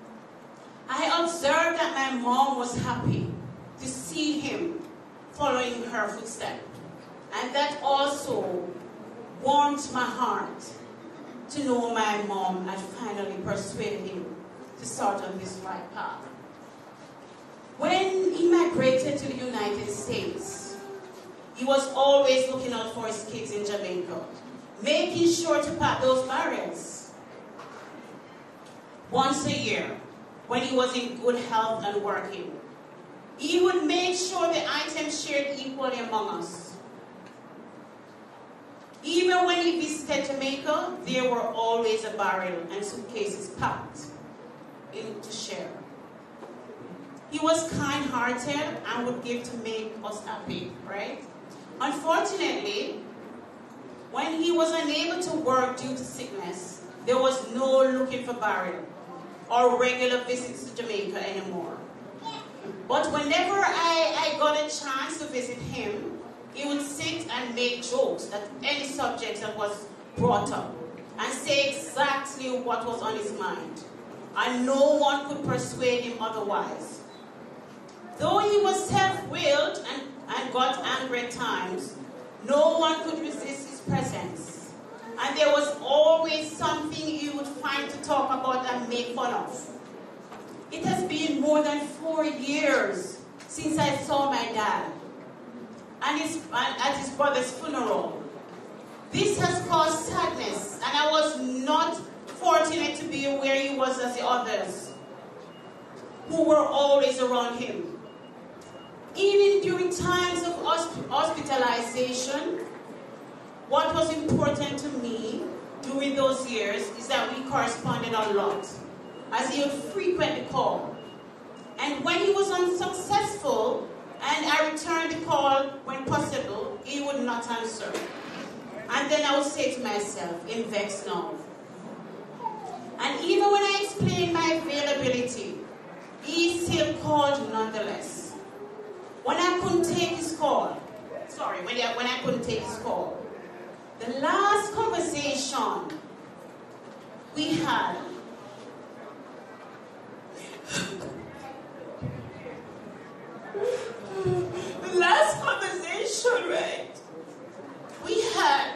I observed that my mom was happy to see him following her footsteps. And that also warmed my heart to know my mom had finally persuaded him to start on this right path. When he migrated to the United States, he was always looking out for his kids in Jamaica, making sure to pack those barrels. Once a year, when he was in good health and working, he would make sure the items shared equally among us. Even when he visited Jamaica, there were always a barrel and suitcases packed in to share. He was kind-hearted and would give to make us happy, right? Unfortunately, when he was unable to work due to sickness, there was no looking for barrel or regular visits to Jamaica anymore. But whenever I, I got a chance to visit him, he would sit and make jokes at any subject that was brought up and say exactly what was on his mind. And no one could persuade him otherwise. Though he was self-willed and, and got angry at times, no one could resist his presence. And there was always something you would find to talk about and make fun of. It has been more than four years since I saw my dad and his, at his brother's funeral. This has caused sadness, and I was not fortunate to be where he was as the others, who were always around him. Even during times of hospitalization, what was important to me during those years is that we corresponded a lot, as he would frequently call. And when he was unsuccessful, and I returned the call when possible, he would not answer. And then I would say to myself, in vex now. And even when I explained my availability, he still called nonetheless. When I couldn't take his call, sorry, when I, when I couldn't take his call, the last conversation we had, the last conversation, right, we had,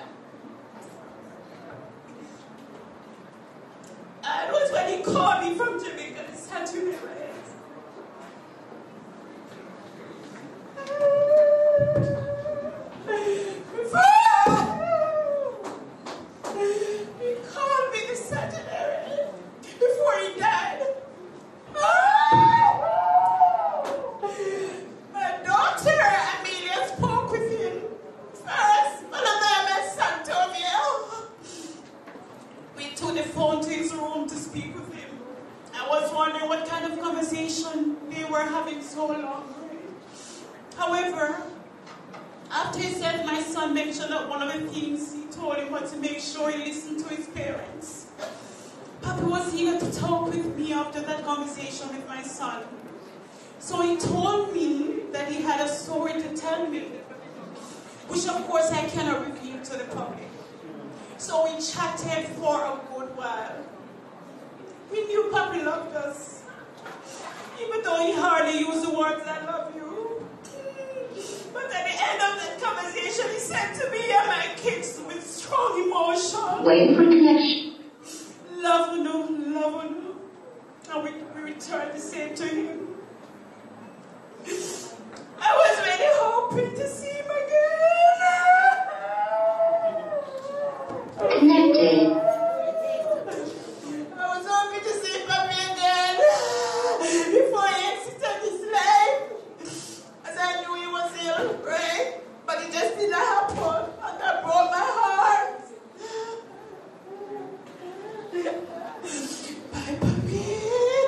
and it was when he called me from Jamaica and said to me, right, he called me this Saturday before he died. My daughter Amelia spoke with him first, but I met Santonio. We took the phone to his room to speak with him. I was wondering what kind of conversation they were having so long. However, after he said, my son mentioned that one of the things he told him was to make sure he listened to his parents. Papi was here to talk with me after that conversation with my son. So he told me that he had a story to tell me, which of course I cannot reveal to the public. So we chatted for a good while. We knew Papi loved us, even though he hardly used the words, I love you. But at the end of that conversation, he said to me and my kids with strong emotion, wait for connection. Love you, love you. And we, we returned the same to him. I was really hoping to see him again. Connecting. I was hoping to see Papi again before he exited his life. As I knew he was ill, right? But it just didn't happen. And that broke my heart. Bye, Papi.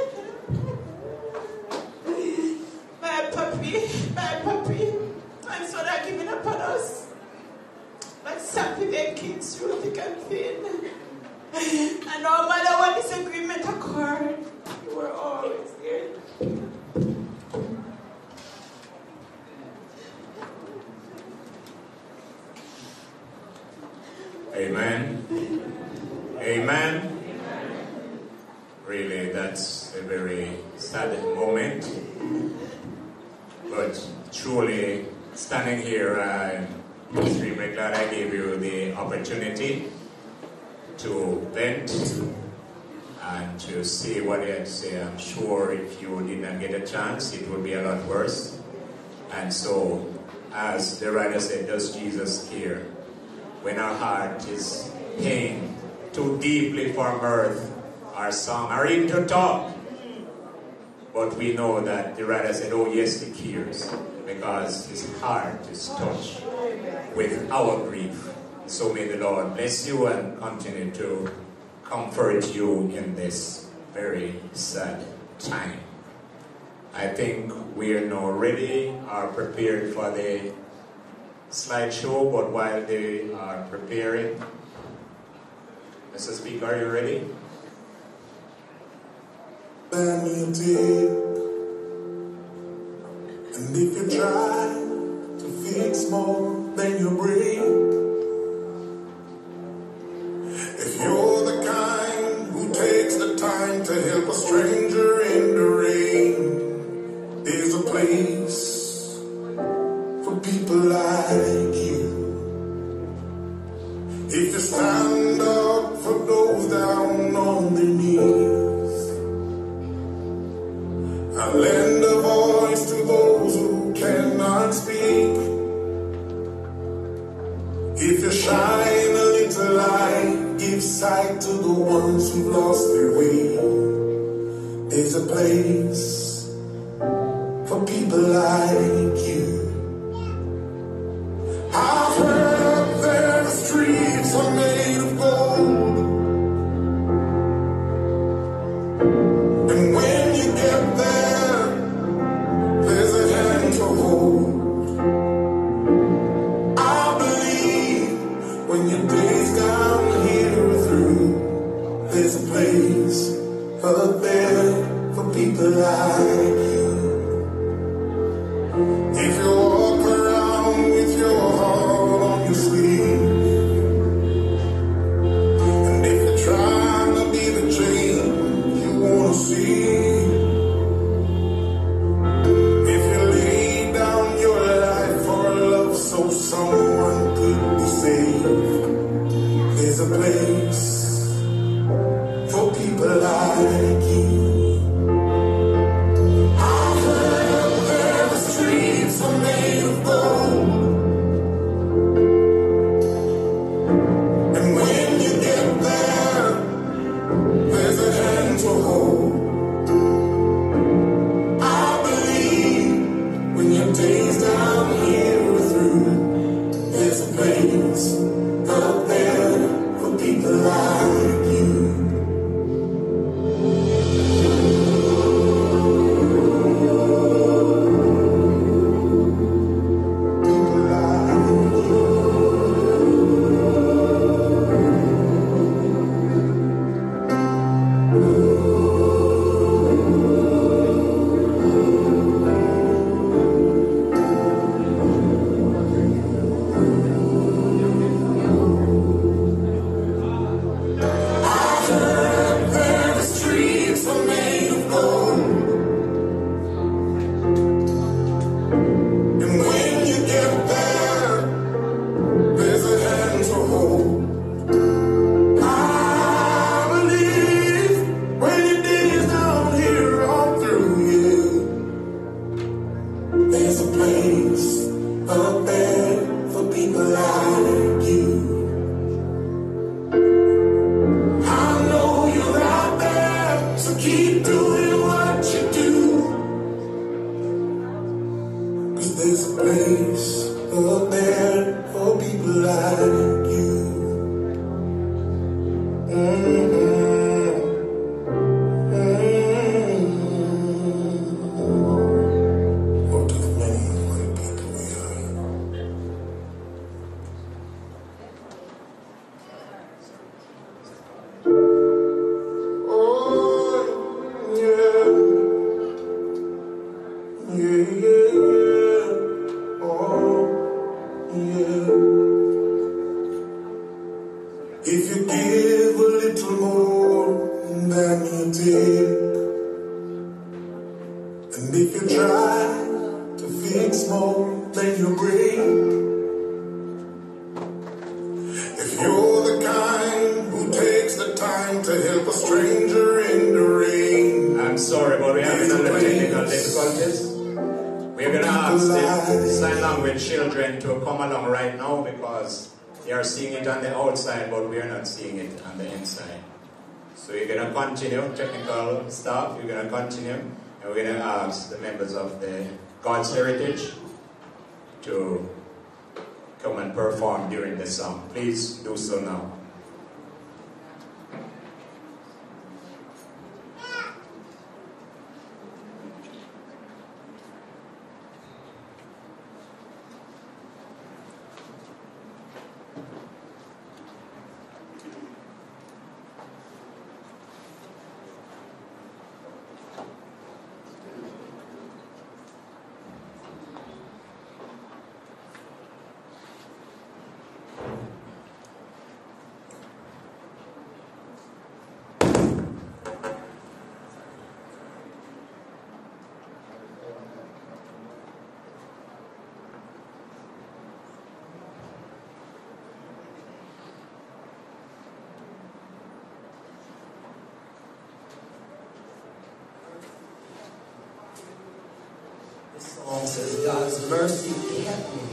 Bye, Papi. Bye, Papi. Thanks for not giving up on us. But sat with their kids through thick and thin. And no matter what disagreement occurred, you were always there. Amen. Amen. Really, that's a very sad moment. But truly, standing here, I'm extremely glad I gave you the opportunity to vent and to see what you had to say. I'm sure if you did not get a chance, it would be a lot worse. And so, as the writer said, does Jesus care? When our heart is pained too deeply for mirth or song or even to talk. But we know that the writer said, oh yes, he cares, because his heart is touched with our grief. So may the Lord bless you and continue to comfort you in this very sad time. I think we are now ready or prepared for the slideshow, but while they are preparing, Mister Speaker, are you ready? And if you try to fix more than you break, if you're the kind who takes the time to help a stranger in the rain, there's a place for people like you. If you stand up for those down on their knees, and lend a voice to those who cannot speak. If you shine a little light, give sight to the ones who've lost their way. There's a place for people like you. I've heard up there the streets are made of gold, and when you get there, there's a hand to hold. I believe when your days down here are through, there's a place up there for people like you. If you walk around with your heart on your sleeve, and if you're trying to be the change you want to see, if you lay down your life for love so someone could be saved, there's a place for people like you. I've heard up there the streets are made of gold, and when you get there, there's a hand to hold. I believe when your days down here are through, there's a place up there for people like you. Continue, technical staff, you're going to continue, and we're going to ask the members of the God's Heritage to come and perform during the song. Please do so now. God's mercy kept me.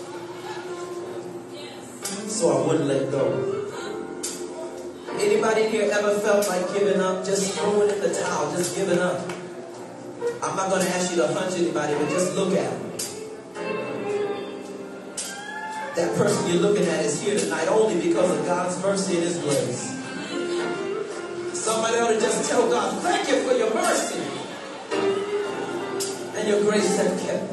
So I wouldn't let go. Anybody here ever felt like giving up, just throwing in the towel, just giving up? I'm not going to ask you to hunch anybody, but just look at them. That person you're looking at is here tonight only because of God's mercy and His grace. Somebody ought to just tell God, thank you for your mercy and your grace that kept me.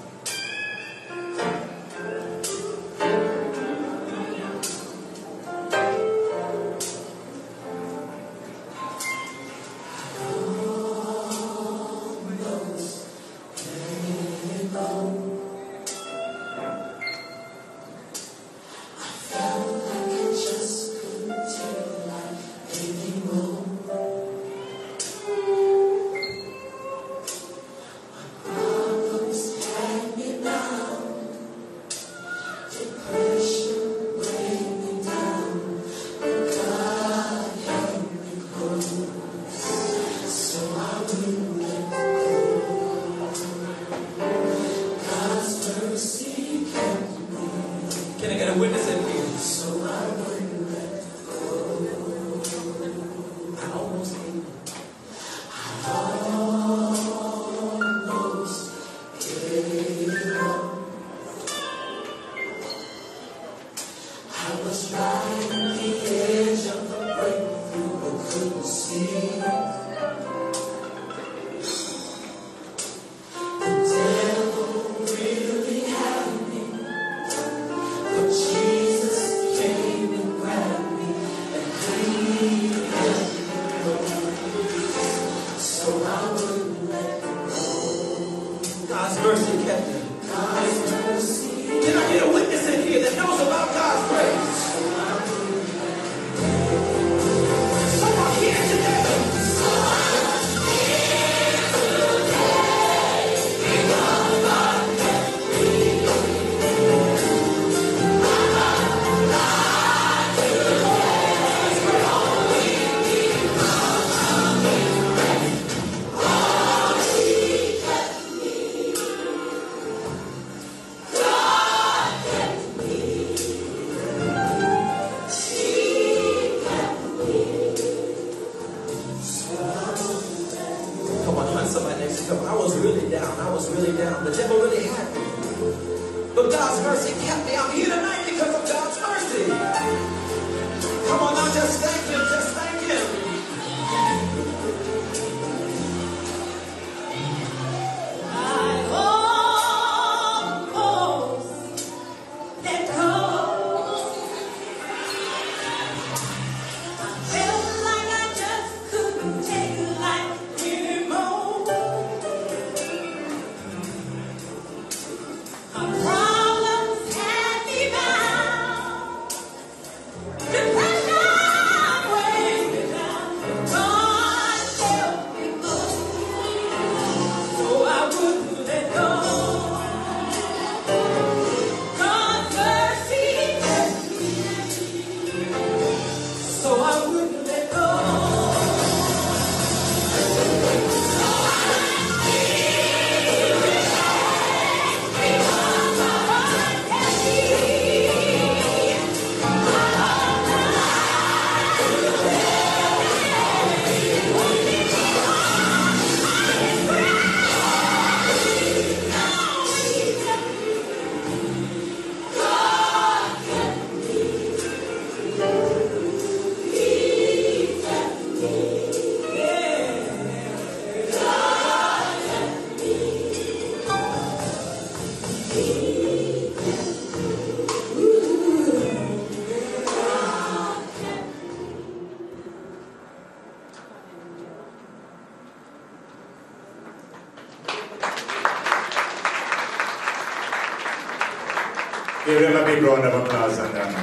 Give them a big round of applause and um,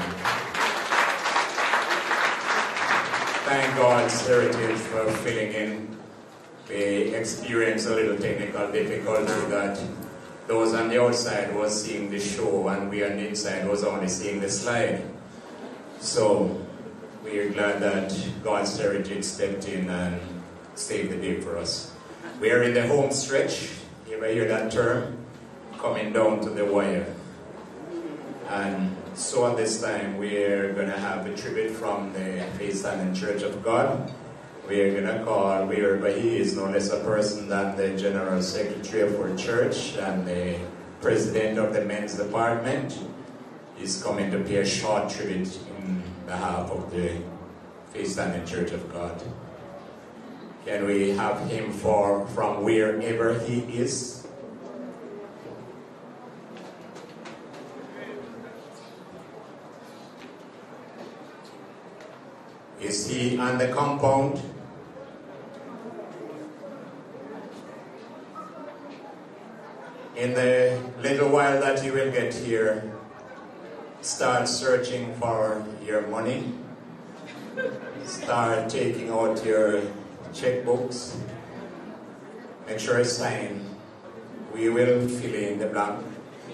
thank God's heritage for filling in. We experienced a little technical difficulty that those on the outside was seeing the show and we on the inside was only seeing the slide. So we're glad that God's heritage stepped in and saved the day for us. We are in the home stretch. You may hear that term. coming down to the wire. And so at this time we're going to have a tribute from the Freestanding Church of God. We're going to call wherever he is no less a person than the General Secretary of our church and the President of the Men's Department. He's coming to pay a short tribute in behalf of the Freestanding Church of God. Can we have him for from wherever he is? Is he on the compound? In the little while that he will get here, start searching for your money. Start taking out your checkbooks. Make sure it's signed. We will fill in the blank.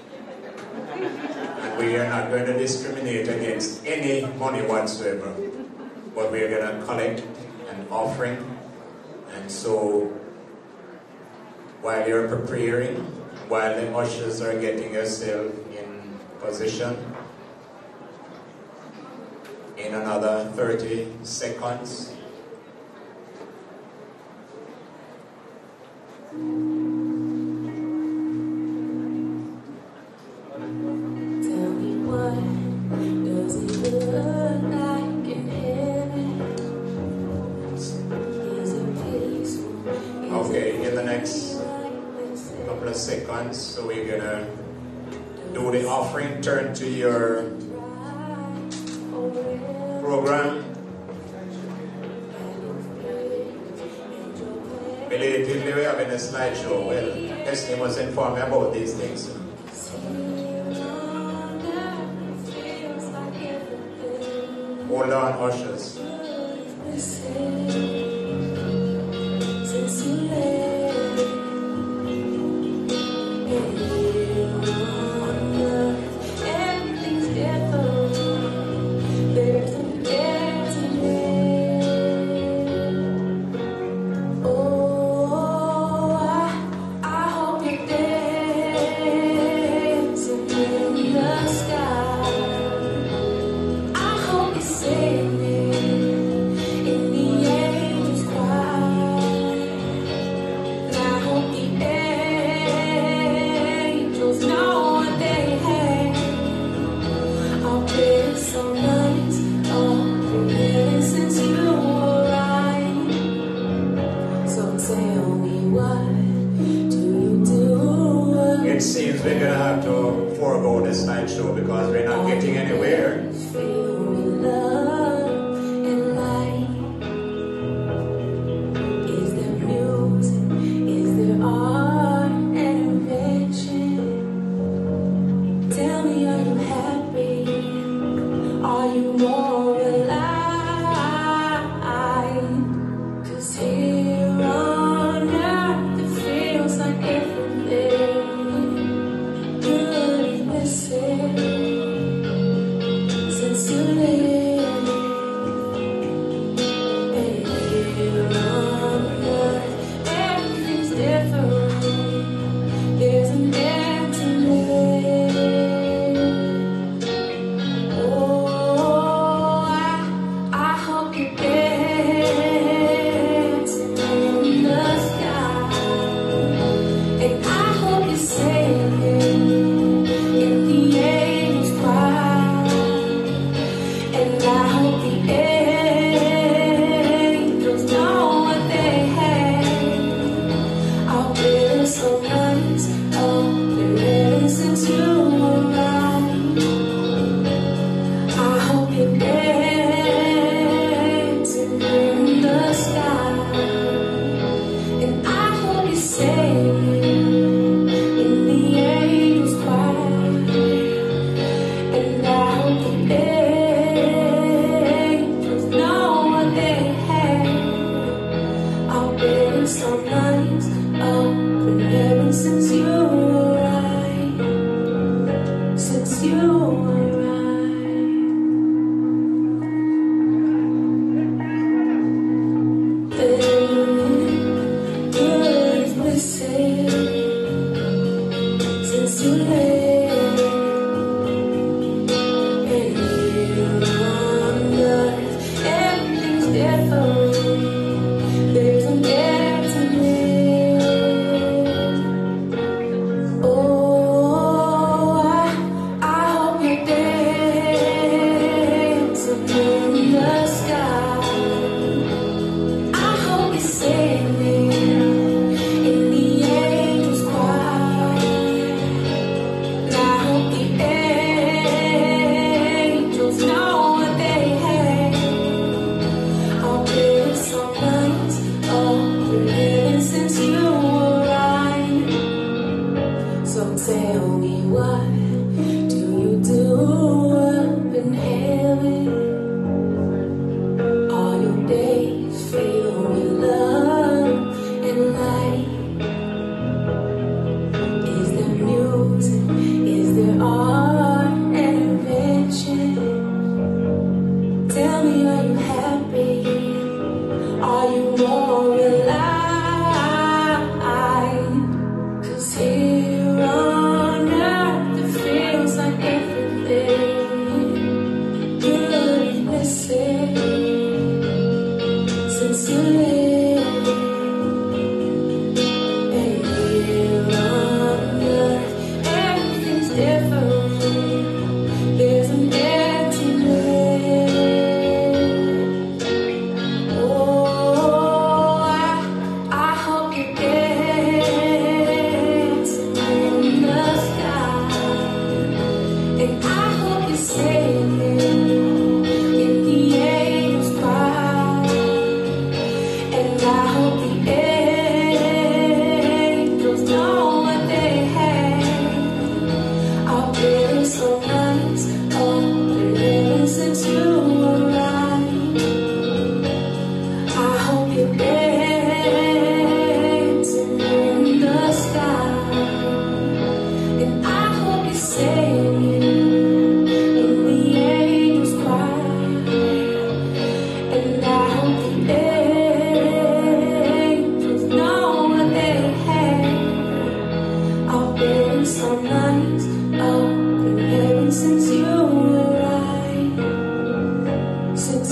And we are not going to discriminate against any money whatsoever. But we are going to collect an offering. And so, while you're preparing, while the ushers are getting yourself in position, in another thirty seconds, seconds, so we're gonna do the offering. Turn to your program. Belatedly, we're having a slideshow. Well, Destiny must inform me about these things. Hold on, ushers. Good, listen.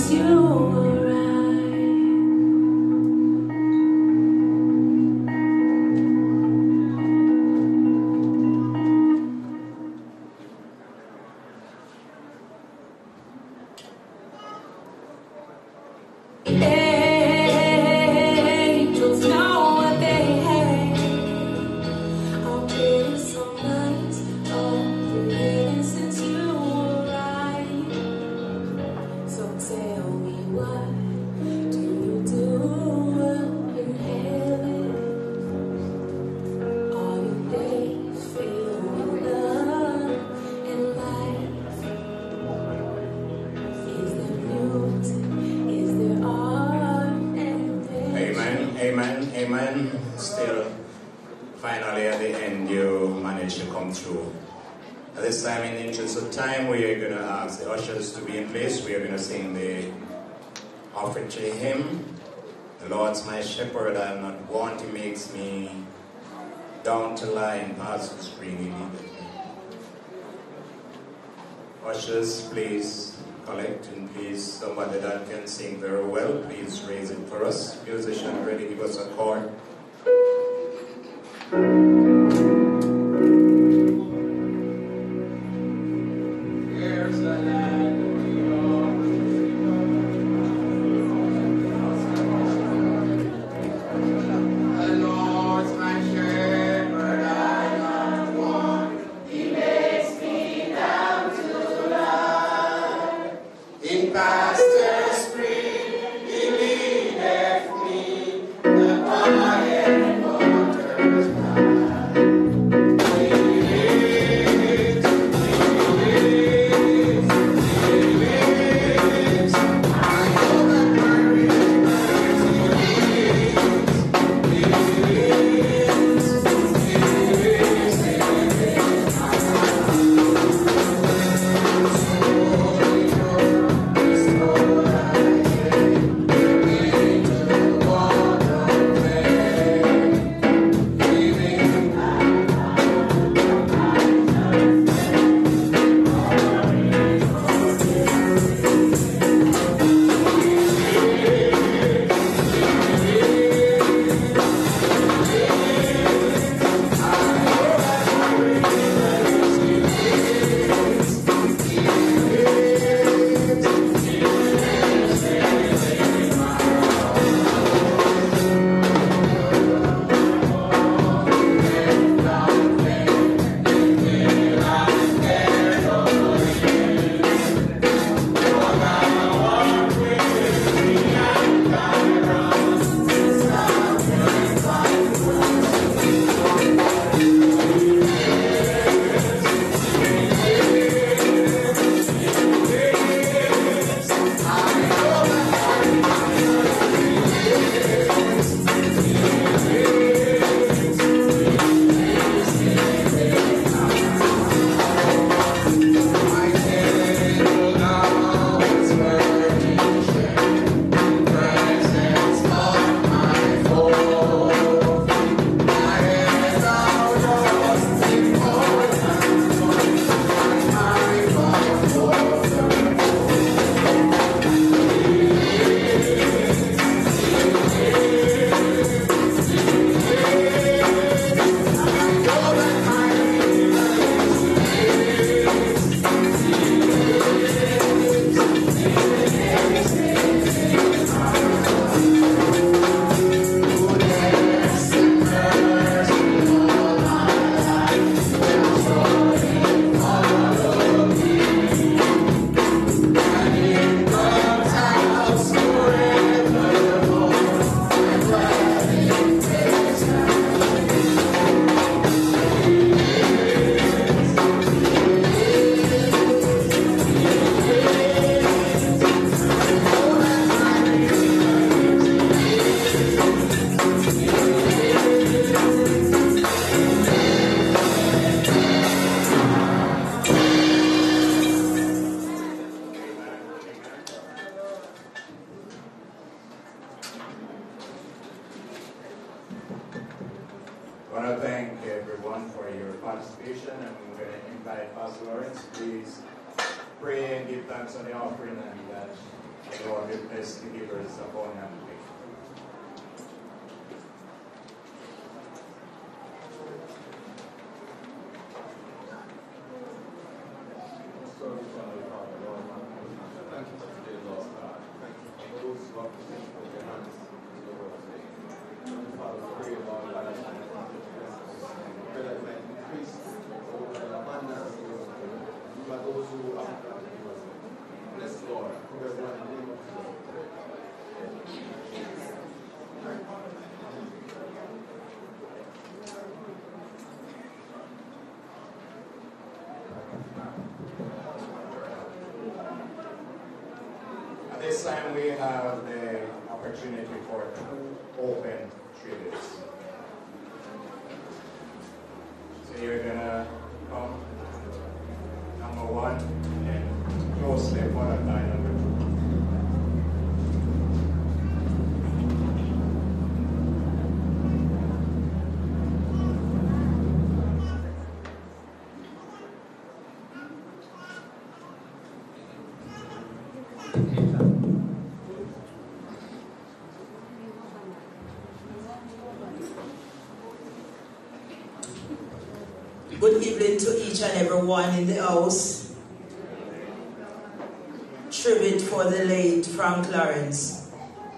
since you angels know what they hate. I've been so nice, oh, been since you arrived. So tell me, what do you do up in heaven? Are your days filled with love and light? Is there music? Is there art and Amen, amen, amen. Still, finally at the end, you managed to come through. At this time, in the interest of time, we are going to ask the ushers to be in place. We are going to sing the offertory hymn. The Lord's my shepherd, I am not want, he makes me down to lie in pastures green, he leadeth me. Ushers, please collect, and please, somebody that can sing very well, please raise it for us. Musician, ready, give us a chord. Here's the land the Lord's my shepherd, I not want. He makes me down to lie in pastures green. He leadeth me the quiet waters by. He lives, he lives, he lives. I know that my rivers, he lives, he lives, he lives, he lives. I want to thank everyone for your participation, and I'm going to invite Pastor Lawrence. Please pray and give thanks on the offering, and that the Lord bless the givers abundantly. Thank you for today, Lord God. Thank you for those who are presenting with their hands to the Lord today. Father, pray, Lord God, that you may bless us. Pray that you might increase over the abundance of your spirit. You are those who are bless the Lord. Cover everyone in the name of Jesus. At this time, we have the opportunity for two open tributes. So you're gonna come, number one, and closely followed by number two. Good evening to each and every one in the house. Tribute for the late Frank Lawrence.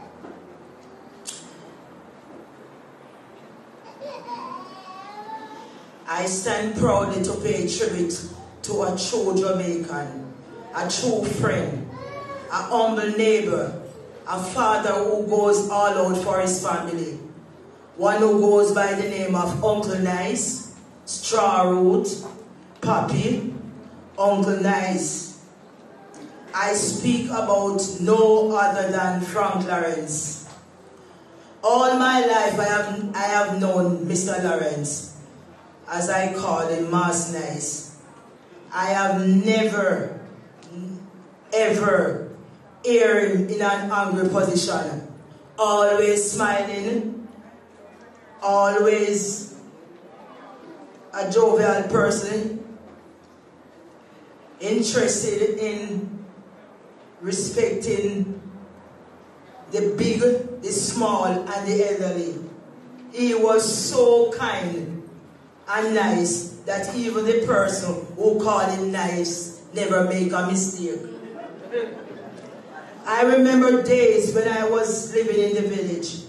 I stand proudly to pay tribute to a true Jamaican, a true friend, a humble neighbor, a father who goes all out for his family, one who goes by the name of Uncle Nice, Straw Root, Papi, Uncle Nice. I speak about no other than Frank Lawrence. All my life I have, I have known Mister Lawrence, as I call him, Mas Nice. I have never, ever heard him in an angry position. Always smiling, always a jovial person, interested in respecting the big, the small, and the elderly. He was so kind and nice that even the person who called him nice never make a mistake. I remember days when I was living in the village.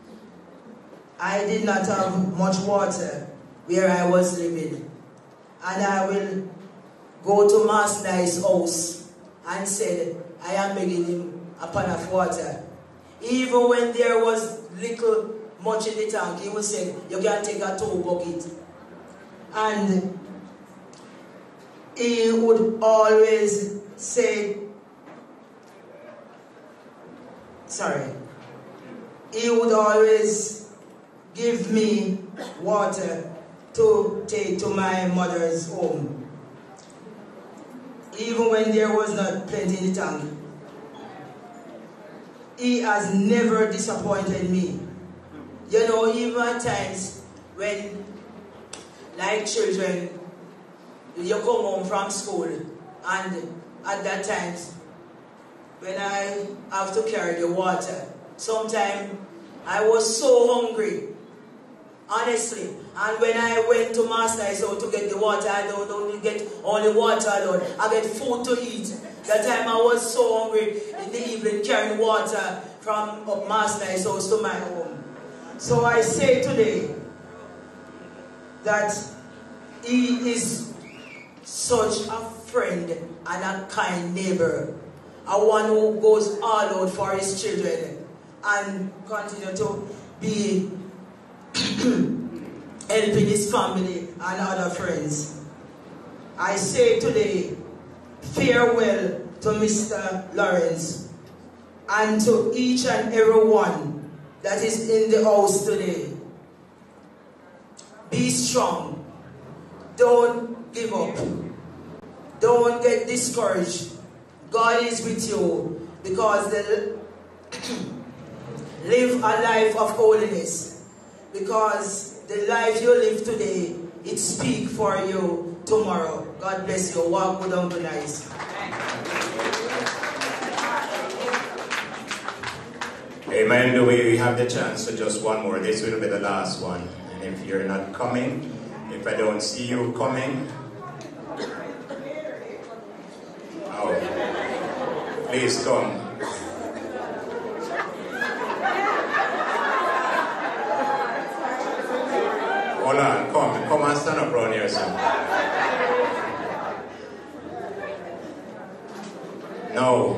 I did not have much water where I was living. And I will go to Mas Nice's house and said, I am begging him a pan of water. Even when there was little much in the tank, he would say, you can take a two bucket. And he would always say, sorry, he would always give me water to take to my mother's home. Even when there was not plenty in the tank. He has never disappointed me. You know, even at times when, like children, you come home from school, and at that time, when I have to carry the water, sometimes I was so hungry, honestly. And when I went to Master Nice to get the water, I don't only get only water alone, I get food to eat. That time I was so hungry in the evening, carrying water from up Master Nice house to my home. So I say today that he is such a friend and a kind neighbor, a one who goes all out for his children and continue to be helping his family and other friends. I say today, farewell to Mister Lawrence and to each and every one that is in the house today. Be strong. Don't give up. Don't get discouraged. God is with you, because the live a life of holiness, because the life you live today, it speaks for you tomorrow. God bless you. Walk good, Uncle Nice. Amen. Do we have the chance to just one more? This will be the last one. And if you're not coming, if I don't see you coming, oh, please come. Hold on, come, come and stand up around here, son. No.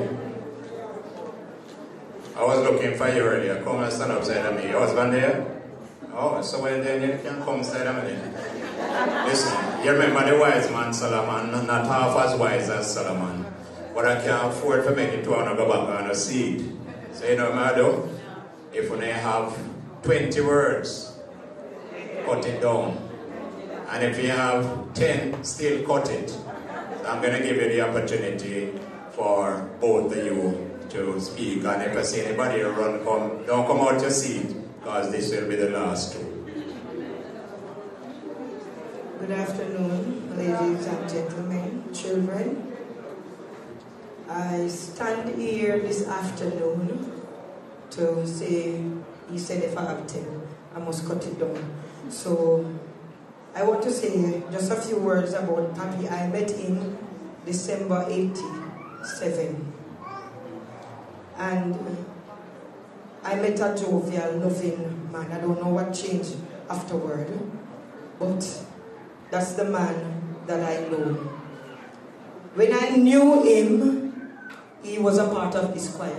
I was looking for you earlier. Come and stand up side of me. Your husband there? Oh, so well then you can come side of me. Listen, you remember the wise man Solomon, not half as wise as Solomon. But I can't afford to make it to and go back on a seed. So you know what I do? If we have twenty words, cut it down. And if you have ten, still cut it. So I'm going to give you the opportunity for both of you to speak. And if I see anybody run, come, don't come out your seat, because this will be the last two. Good afternoon, ladies and gentlemen, children. I stand here this afternoon to say, he said if I have ten, I must cut it down. So I want to say just a few words about Papi. I met him December eighty-seven. And I met a jovial, loving man. I don't know what changed afterward, but that's the man that I know. When I knew him, he was a part of this choir.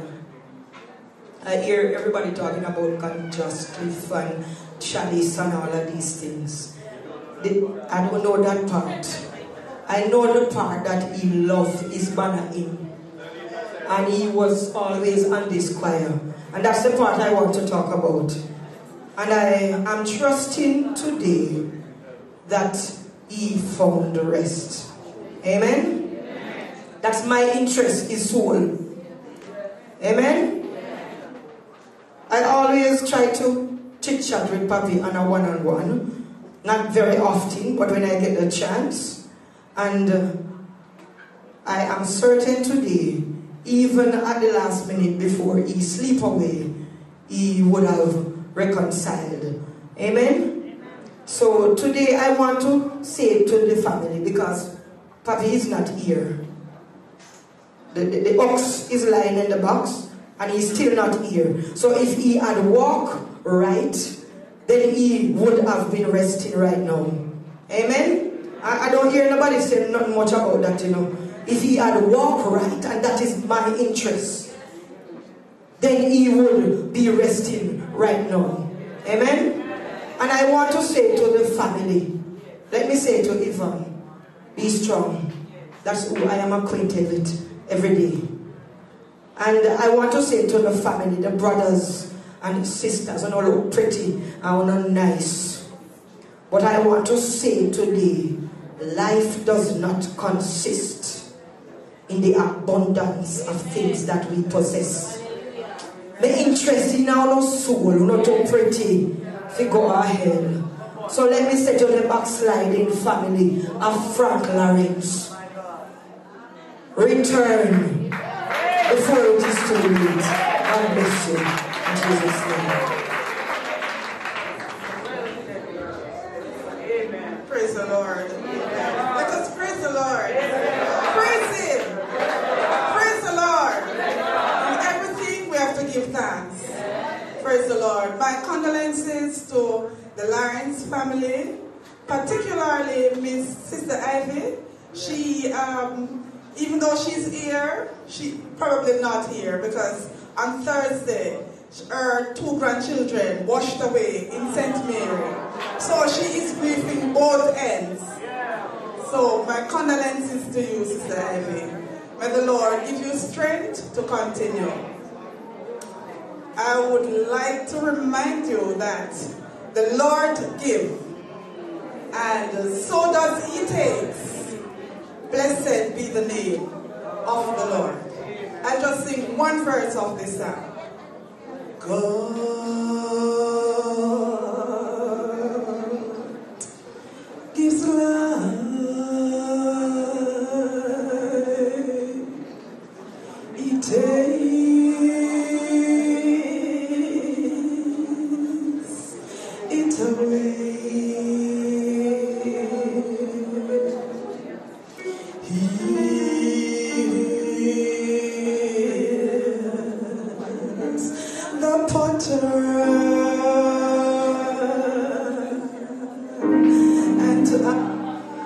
I hear everybody talking about Conjust Cliff and Chalice and all of these things. I don't know that part. I know the part that he loved his banner in. And he was always on this choir. And that's the part I want to talk about. And I am trusting today that he found rest. Amen? That's my interest, his soul. Amen? I always try to chit-chat with Papi on a one-on-one. Not very often, but when I get the chance. And uh, I am certain today, even at the last minute before he sleep away, he would have reconciled. Amen? So today I want to say to the family, because Papi is not here. The, the, the ox is lying in the box, and he's still not here. So if he had walked right, then he would have been resting right now. Amen? I, I don't hear nobody say nothing much about that, you know. If he had walked right, and that is my interest, then he would be resting right now. Amen? And I want to say to the family, let me say to Yvonne, be strong. That's who I am acquainted with every day. And I want to say to the family, the brothers and sisters, and all look pretty and all nice. But I want to say today, life does not consist in the abundance of things that we possess. The interest in our soul, not too pretty, if you go ahead. So let me say to the backsliding family of Frank Lawrence, return before it is too late. God bless you. In Jesus' name. Amen. Praise the Lord. Amen. Let us praise the Lord. Praise Him. Praise the Lord. In everything we have to give thanks. Praise the Lord. My condolences to the Lawrence family, particularly Miss Sister Ivy. She, um, even though she's here, she probably not here because on Thursday, her two grandchildren washed away in Saint Mary. So she is grieving both ends. So my condolences to you, Sister Ivy. May the Lord give you strength to continue. I would like to remind you that the Lord gives, and so does He takes. Blessed be the name of the Lord. I'll just sing one verse of this song. God gives life, He takes. the potter and I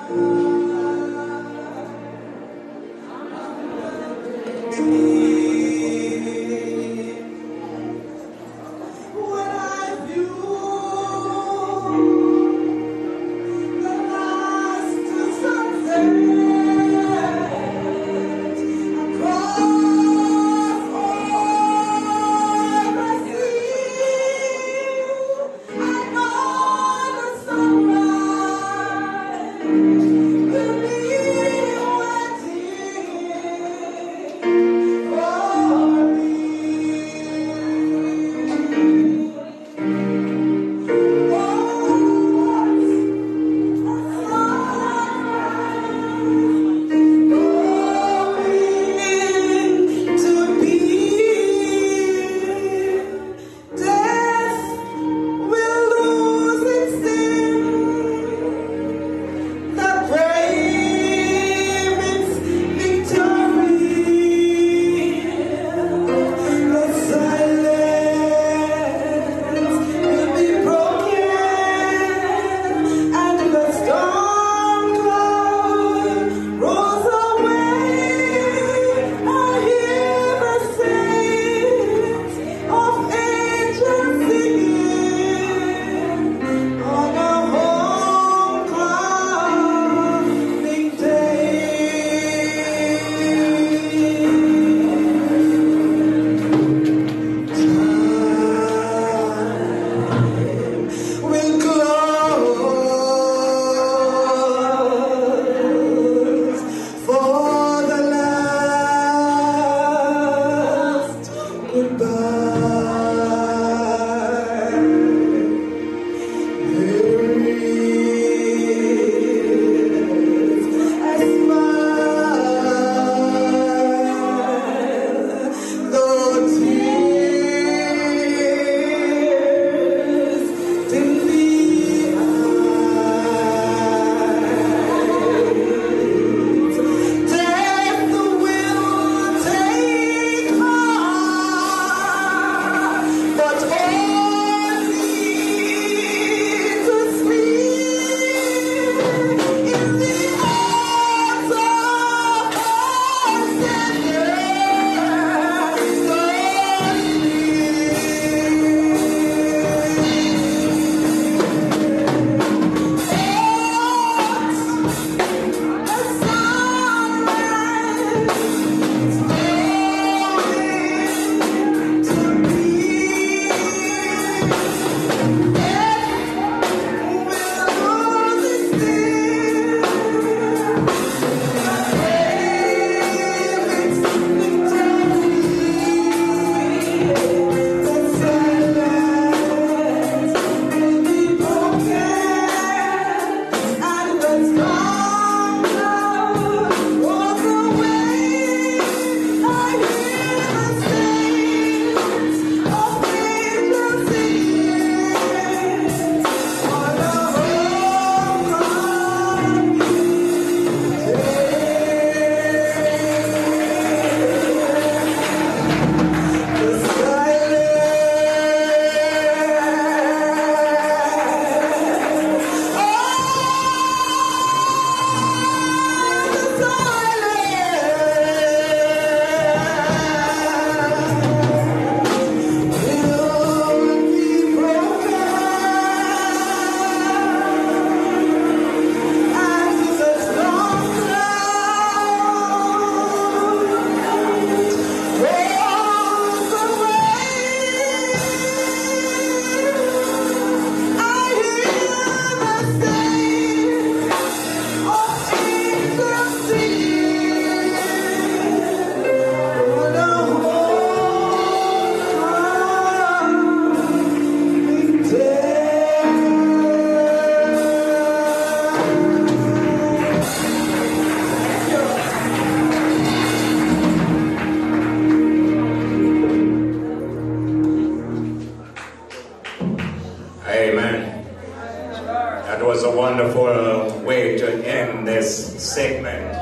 segment.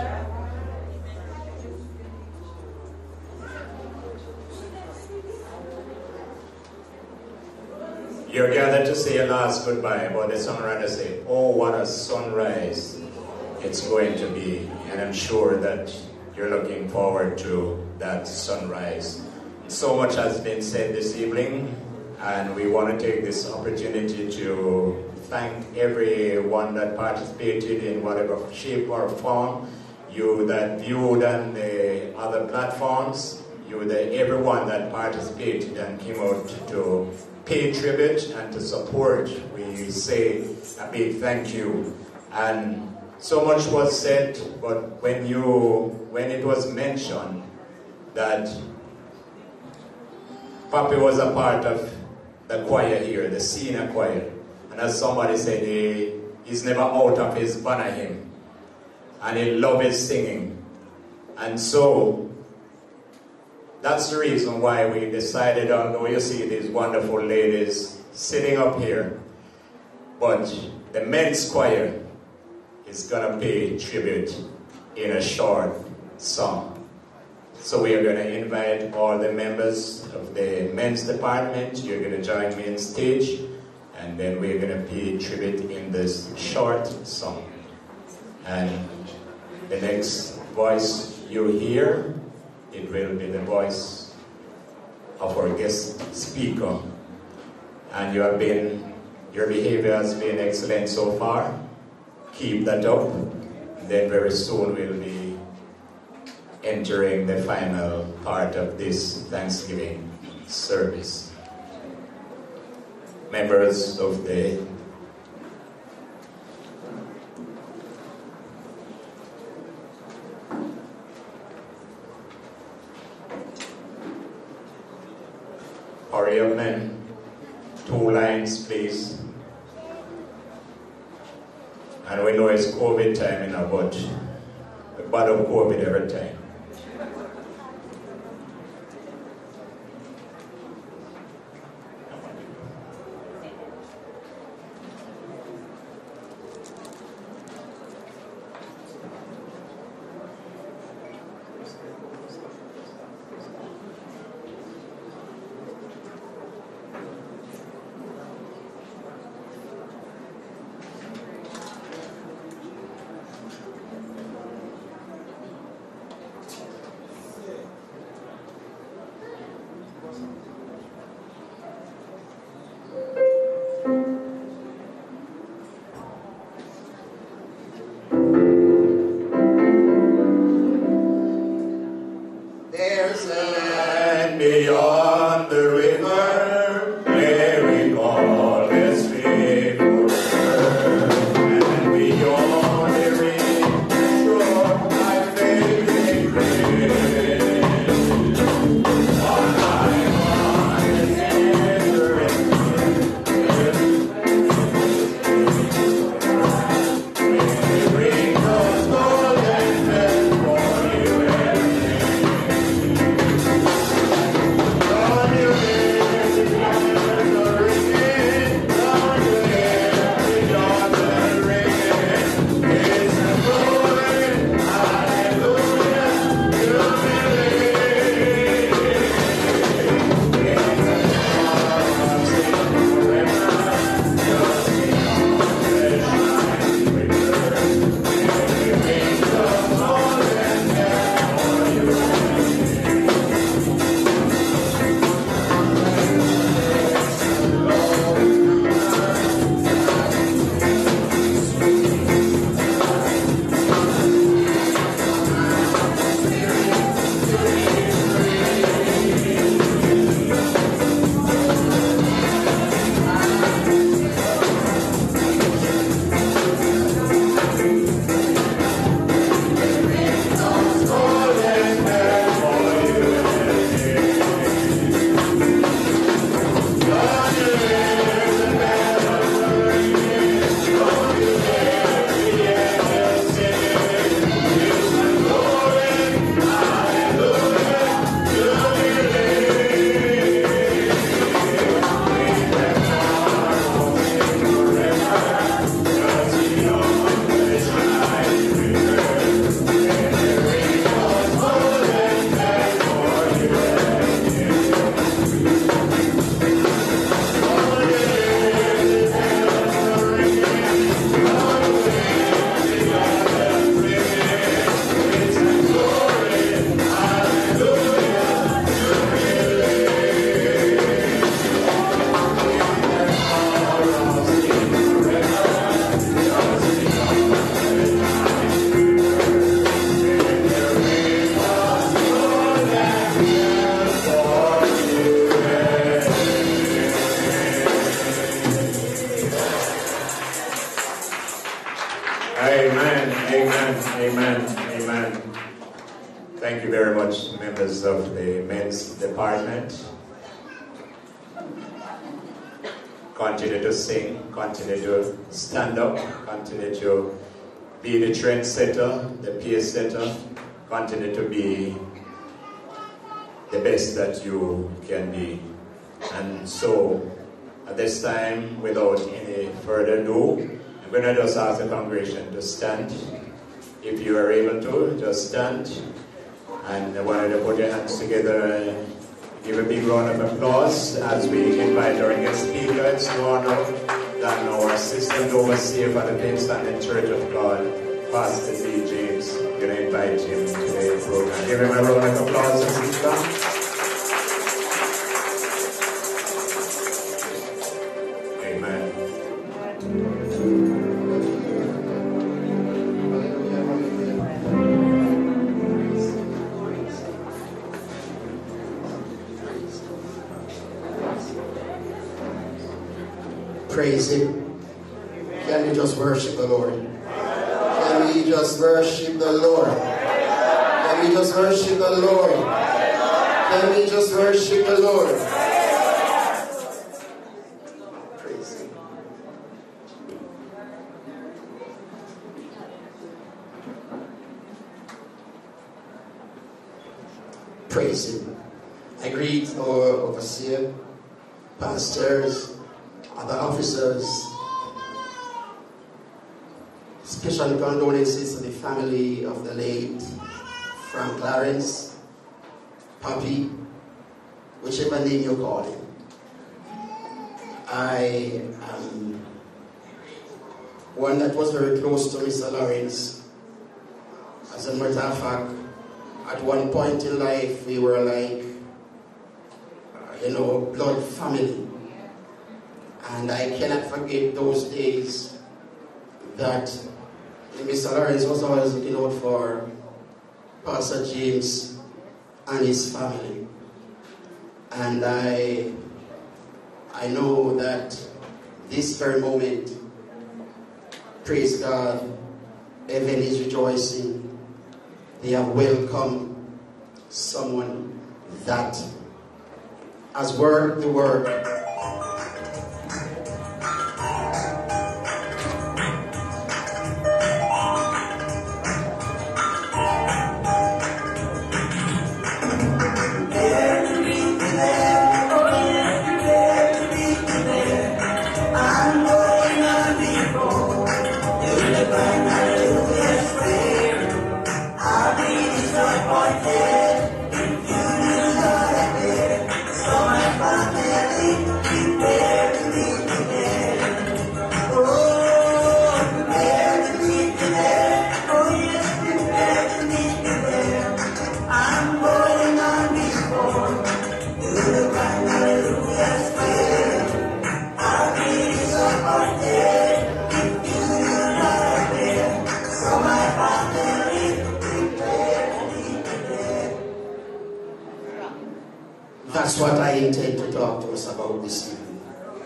You're gathered to say a last goodbye, but the songwriter say, oh, what a sunrise it's going to be. And I'm sure that you're looking forward to that sunrise. So much has been said this evening, and we want to take this opportunity to thank everyone that participated in whatever shape or form. You that viewed on the other platforms, you the everyone that participated and came out to pay tribute and to support. We say a big thank you. And so much was said, but when you when it was mentioned that Papi was a part of the choir here, the senior choir, and as somebody said, he, he's never out of his banner hymn. And he loved his singing. And so, that's the reason why we decided, although you see these wonderful ladies sitting up here, but the men's choir is going to pay tribute in a short song. So we are going to invite all the members of the men's department. You're going to join me on stage, and then we're going to pay tribute in this short song. And the next voice you hear, it will be the voice of our guest speaker. And you have been, your behavior has been excellent so far. Keep that up. Then very soon we'll be entering the final part of this Thanksgiving service. Members of the Hurry up, men. Two lines, please. And we know it's COVID time, you know, but we battle COVID every time. members of the men's department. Continue to sing, continue to stand up, continue to be the trendsetter, the pace setter, continue to be the best that you can be. And so, at this time, without any further ado, I'm going to just ask the congregation to stand. If you are able to, just stand. And I want you to put your hands together and give a big round of applause as we invite our guest speaker. It's no other than our assistant overseer for the Pinstanding Church of God, Pastor D. James. I'm going to invite him to today's program. Give him a round of applause as he comes. Praise Him. Can we just worship the Lord? Can we just worship the Lord? Can we just worship the Lord? Can we just worship the Lord? Praise Him. Praise Him. I greet our overseer, pastors, other officers. Special condolences to the family of the late Frank Lawrence, Papi, whichever name you call him. I am one that was very close to Mister Lawrence. As a matter of fact, at one point in life, we were like, you know, blood family. And I cannot forget those days that Mister Lawrence was always looking out for Pastor James and his family. And I, I know that this very moment, praise God, heaven is rejoicing. They have welcomed someone that has worked the work. That's what I intend to talk to us about this evening.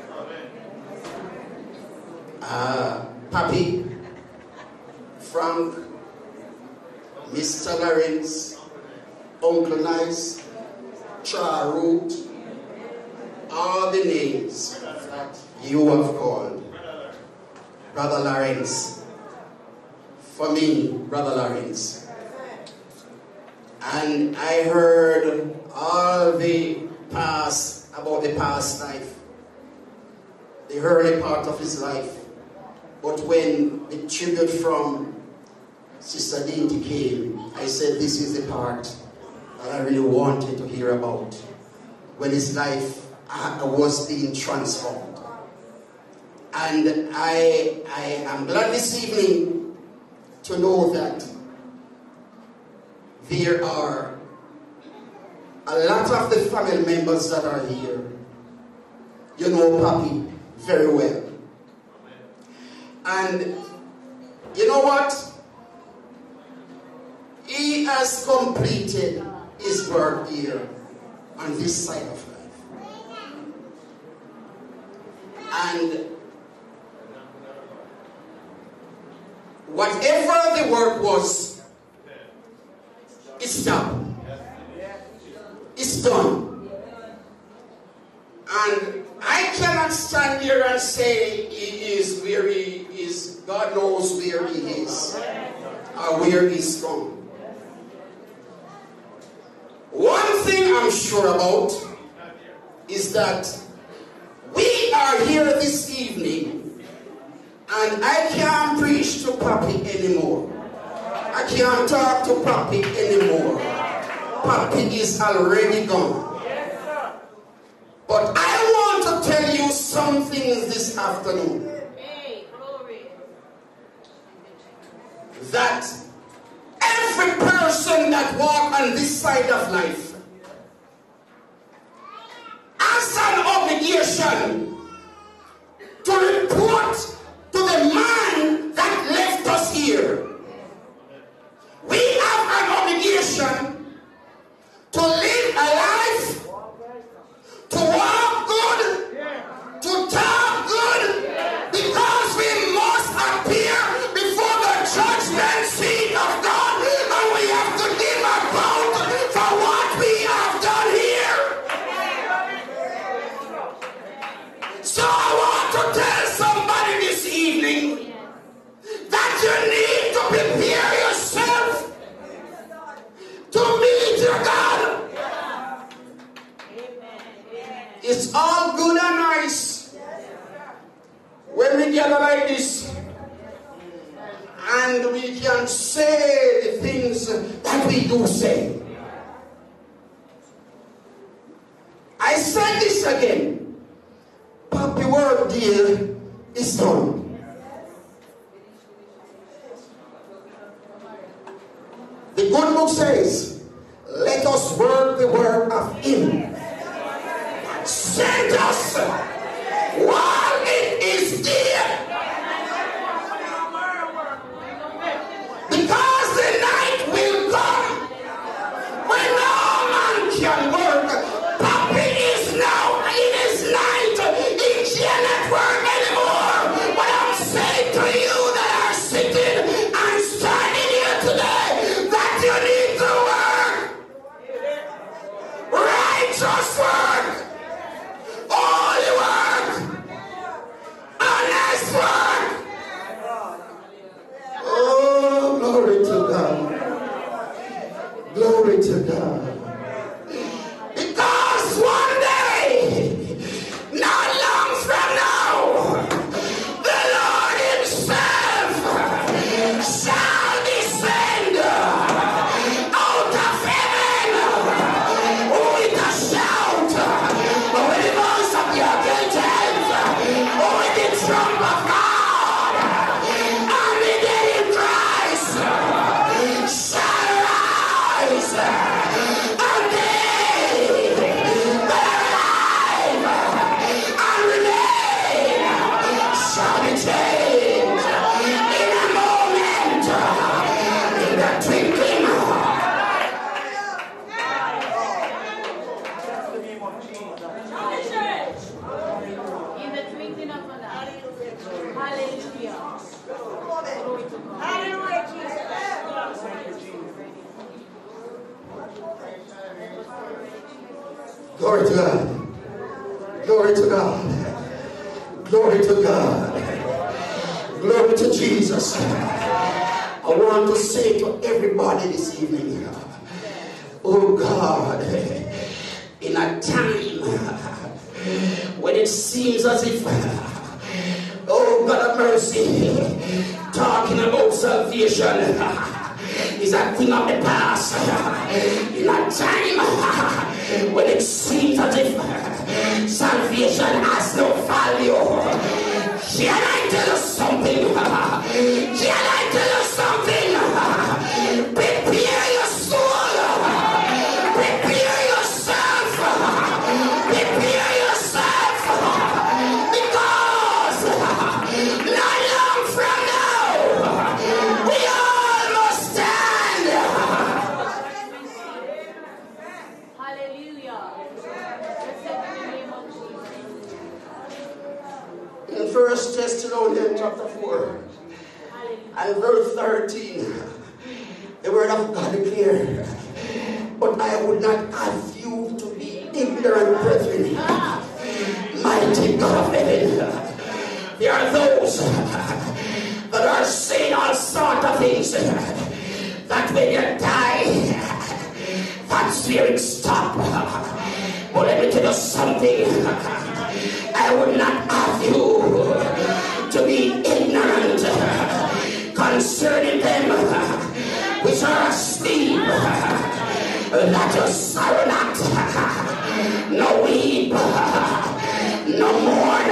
Uh, Papi, Frank, Mister Lawrence, Uncle Nice, Charlotte, all the names that you have called. Brother Lawrence, for me, Brother Lawrence. And I heard all the past, about the past life, the early part of his life. But when the tribute from Sister Dinty came, I said this is the part that I really wanted to hear about. When his life was being transformed. And I, I am glad this evening to know that there are a lot of the family members that are here. You know Papi very well. And you know what? He has completed his work here on this side of life. And whatever the work was, it stopped. And I cannot stand here and say he is where he is. God knows where he is, or where he's from. One thing I'm sure about is that we are here this evening, and I can't preach to Papi anymore. I can't talk to Papi anymore. Papi is already gone. But I want to tell you something this afternoon. That every person that walks on this side of life has an obligation to report to the man that left us here. We have an obligation to live a life, to walk good, to talk good, because we must appear before the judgment seat of God, and we have to give account for what we have done here. So I want to tell somebody this evening that you need to prepare yourself to meet your God. It's all good and nice when we gather like this and we can say the things that we do say. I said this again. Papi work deal is done. The good book says, let us work the work of him. Send us while it is dear. Because the night will come when no man can work. Papi is now in his night. He cannot work anymore. But I'm saying to you that are sitting and standing here today that you need to work. Righteous work. Holy work, honest work. Oh, glory to God. Glory to God. Because one day, not long from now, the Lord himself shall descend out of heaven with a shout. With the trump of God, and the dead in Christ shall rise, and they that are alive and remain shall be changed in a moment, in the twinkling of glory to God. Glory to God. Glory to God. Glory to Jesus. I want to say to everybody this evening, oh God, in a time when it seems as if, oh God of mercy, talking about salvation is a thing of the past. In a time when it seems as if salvation has no value. Can I tell you something? Can I tell you something? Prepare your soul. Prepare yourself. Prepare yourself. Because not long from now, we all must stand. Hallelujah. In First Thessalonians chapter four and verse thirteen, the word of God declares, but I would not have you to be ignorant, brethren, that when you die, that spirit stop. But let me tell you something. I would not have you to be ignorant concerning them which are asleep, that you sorrow not, no weep, no mourn.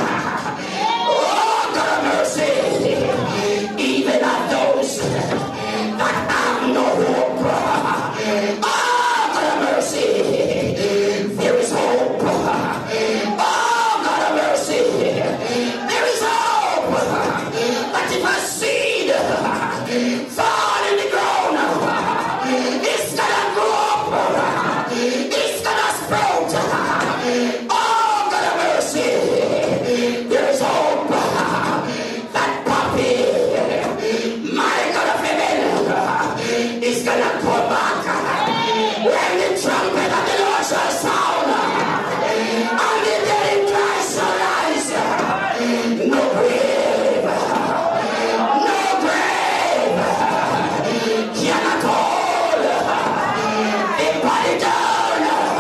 Oh, God of mercy, even of those that have no hope. Oh, God of mercy, there is hope. Oh, God of mercy, there is hope. That if a seed fall in the ground, it's gonna grow up, it's gonna sprout. Oh, God of mercy, there is hope. That puppy, my God of heaven, is gonna come back when the trumpet of the Lord shall sound, and the dead in Christ shall rise. No grave, no grave cannot hold the body down.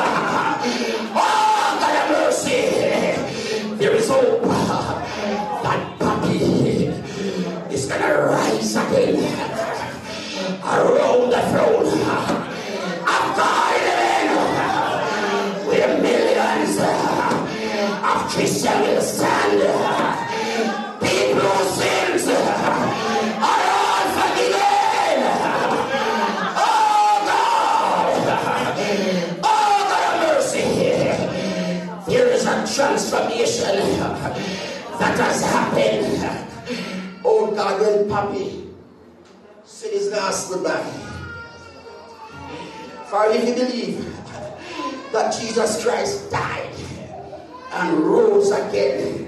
Oh, God of mercy, there is hope. That puppy is gonna rise again around the throne of God in heaven, where millions of Christians will stand. People's sins are all forgiven. Oh God, oh God of mercy, there is a transformation that has happened. Oh God, when Papi said his last goodbye, for if you believe that Jesus Christ died and rose again,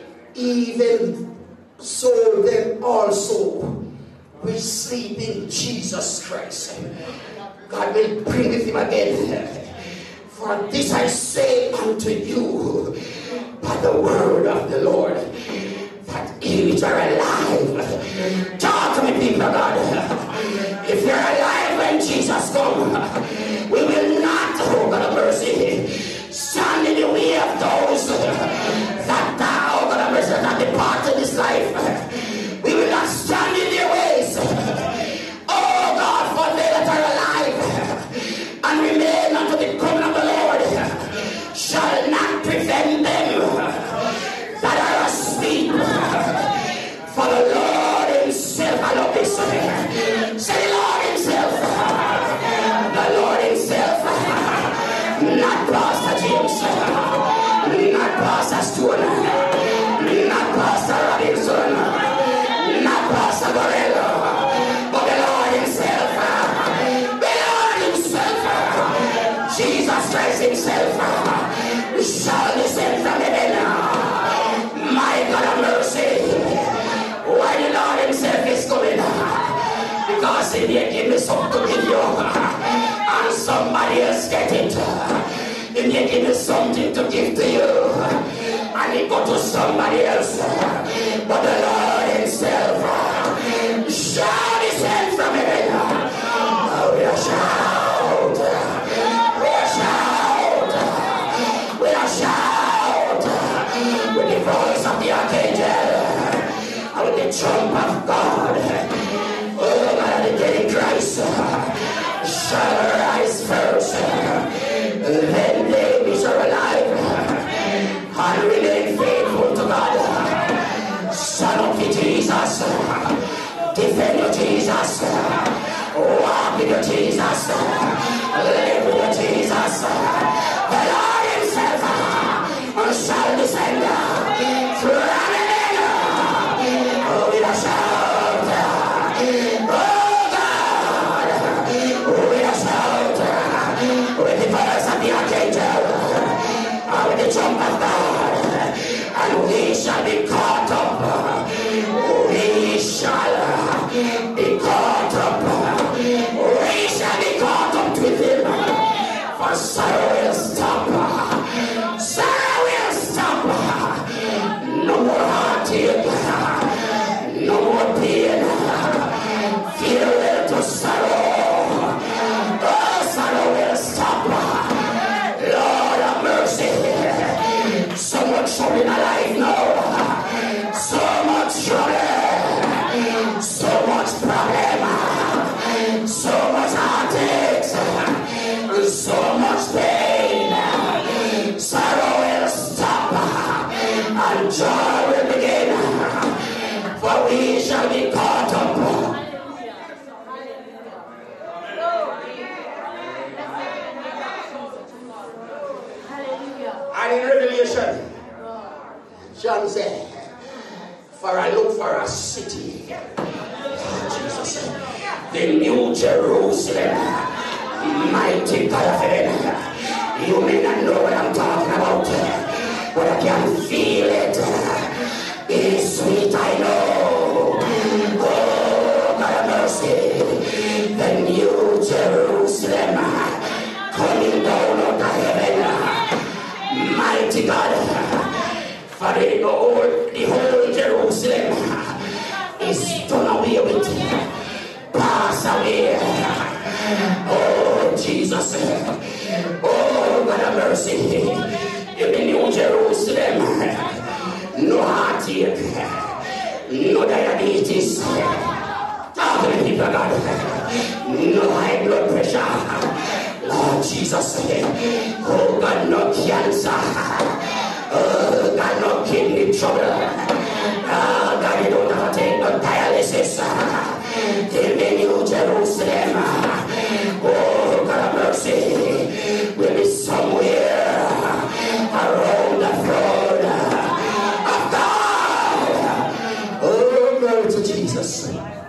even so then also which sleep in Jesus Christ, God will bring with him again. For this I say unto you by the word of the Lord, that if are alive, talk to me, people of God. If you're alive when Jesus comes, we will not, oh God of mercy, stand in the way of those that thou, oh God of mercy, that departed this life. We will not stand in their ways. Oh God, for they that are alive and remain unto the coming of the Lord shall not prevent them that are asleep. For the Lord himself, I love this. Say the Lord himself. The Lord himself. Not Pastor James. Not Pastor Stone. Not Pastor Robinson. Not Pastor Borrello. But the Lord himself. The Lord himself. Jesus Christ himself shall descend from heaven. My God of mercy. Why the Lord himself is coming? Because he may give me something to give you, and somebody else get it. He may give me something to give to you, and it go to somebody else. But the Lord himself shall descend from heaven. Oh, we are shout, we are shout, we are shout, with the voice of the archangel, and with the trump of God. Oh God, the dead in Christ shall rise first, then they which are alive and remain faithful to God. Son of Jesus, defend your Jesus, walk with your Jesus, live with your Jesus. The Lord himself shall descend from heaven. Oh, with a shout, oh God, with a shout, with the voice of the archangel, and with the trump of God, and we shall be caught up. We shall be caught up. We shall be caught up with him. For sorrow will stop. Sorrow will stop. No more trouble in my life now. So much trouble. So much problem. So much heartaches. So much pain. Sorrow will stop. And joy will begin. For we shall be caught up. And in Revelation, John said, for I look for a city, oh, Jesus, the New Jerusalem, mighty God of heaven. You may not know what I'm talking about, but I can feel it. It is sweet, I know. Oh, God of mercy, the New Jerusalem coming down out of heaven. Mighty God, for the whole, the whole Jerusalem is done away with, pass away. Oh, Jesus, oh, God of mercy, in the New Jerusalem, no heartache, no diabetes, talk to the people of God, no high blood pressure. Lord Jesus, oh God, no cancer, oh God, no kidney trouble, oh God, you don't have to take no dialysis in the New Jerusalem. Oh God of mercy, we'll be somewhere around the throne of God. Oh, glory to Jesus.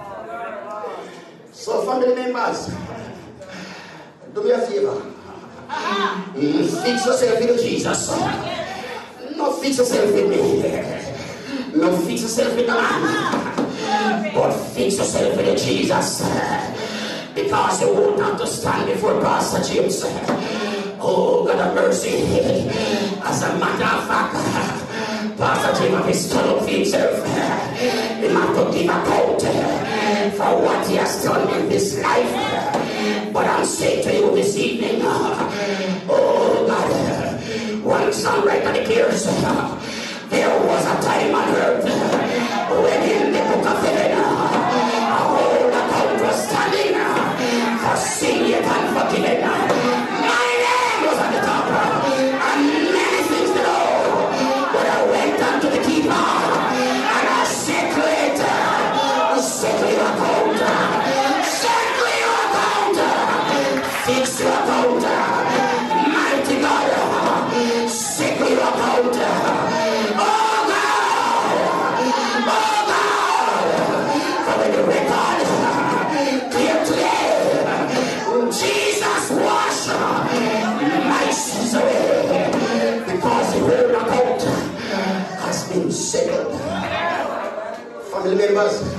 So, family members, do me a favor. Mm, fix yourself with Jesus. Not fix yourself with me. Not fix yourself with the man. But fix yourself with Jesus. Because you won't have to stand before Pastor James. Oh, God of mercy. As a matter of fact, Pastor James has stood up for himself. He might have to give account for what he has done in this life. But I'm saying to you this evening, oh God, one songwriter declares, there was a time on earth when in the book of heaven, a whole account was standing for sin yet unforgiven. My name was at the top, and many things to know. But I went unto the keeper, and I settled it, settle your account, settle your account, fix your account, mighty God, settle your account. Oh God, oh God, for the record, clear today, Jesus wash my sins away, because the whole account has been settled. Family members,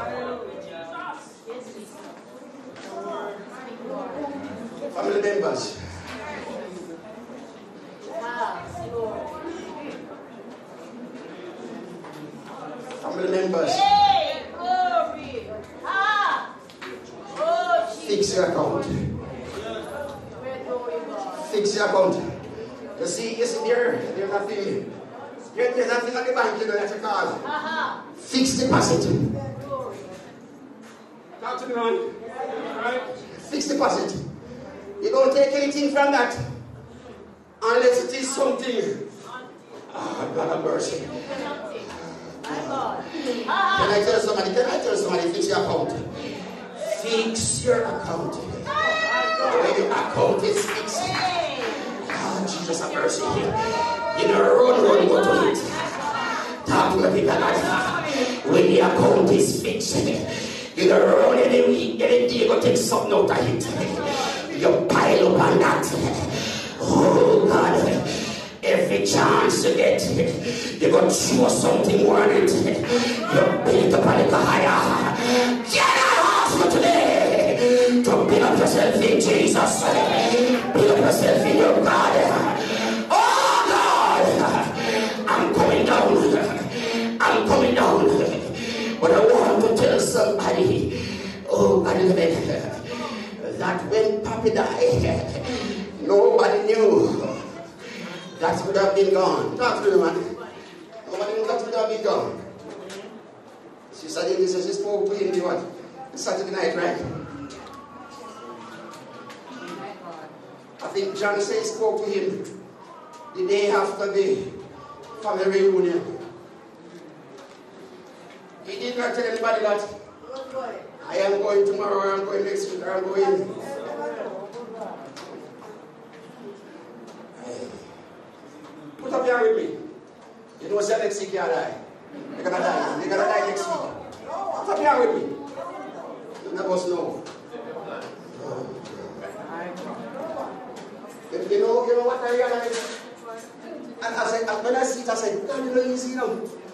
family members, family members, fix your account. Fix your account. You see, you see there, there's nothing, there's nothing at the bank you know that you call fixed deposit. Talk to me, man. Right? Fixed deposit. You don't take anything from that unless it is something. Ah, God have mercy. Can I tell somebody? Can I tell somebody fix your account? Fix your account. When your account is fixed, oh, Jesus have mercy. You know, run, run, go to it. Talk to the people like when the account is fixed. You know, run any week, any day, go take something out of it. You pile up on that. Oh, God. Every chance you get, you're going to throw something more on it. You build up a little higher. Get out of hospital today to build up yourself in Jesus. Build up yourself in your God. Oh, God. I'm coming down. I'm coming down. But I want to tell somebody, oh, God, that when Papi died, nobody knew That would have been gone. Talk to me, man. Nobody knows that would have been gone. She said, this is she spoke to him, the what? Saturday night, right? I think John said he spoke to him the day after the family reunion. He did not tell anybody that I am going tomorrow, or I'm going next week, or I'm going. Put up here with me. You know, say next week you die. You're gonna die. You're gonna die next week. Put up here with me. None of us know. You know, you know what I realized? And I said, when I see it, I said, don't you know easy, you know?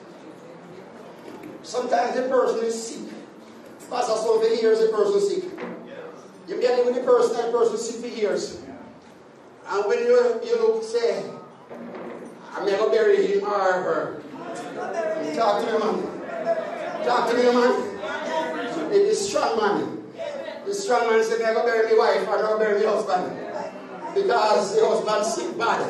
Sometimes the person is sick. Pastor, so for years the person is sick. You be living with the person and the person is sick for years. And when you, you look, say, I'm going to bury him or her. Talk to me, man. Talk to me, man. The strong man. The strong man said, I'm going to bury my wife or I'm going to bury my husband. Because the husband sick bad.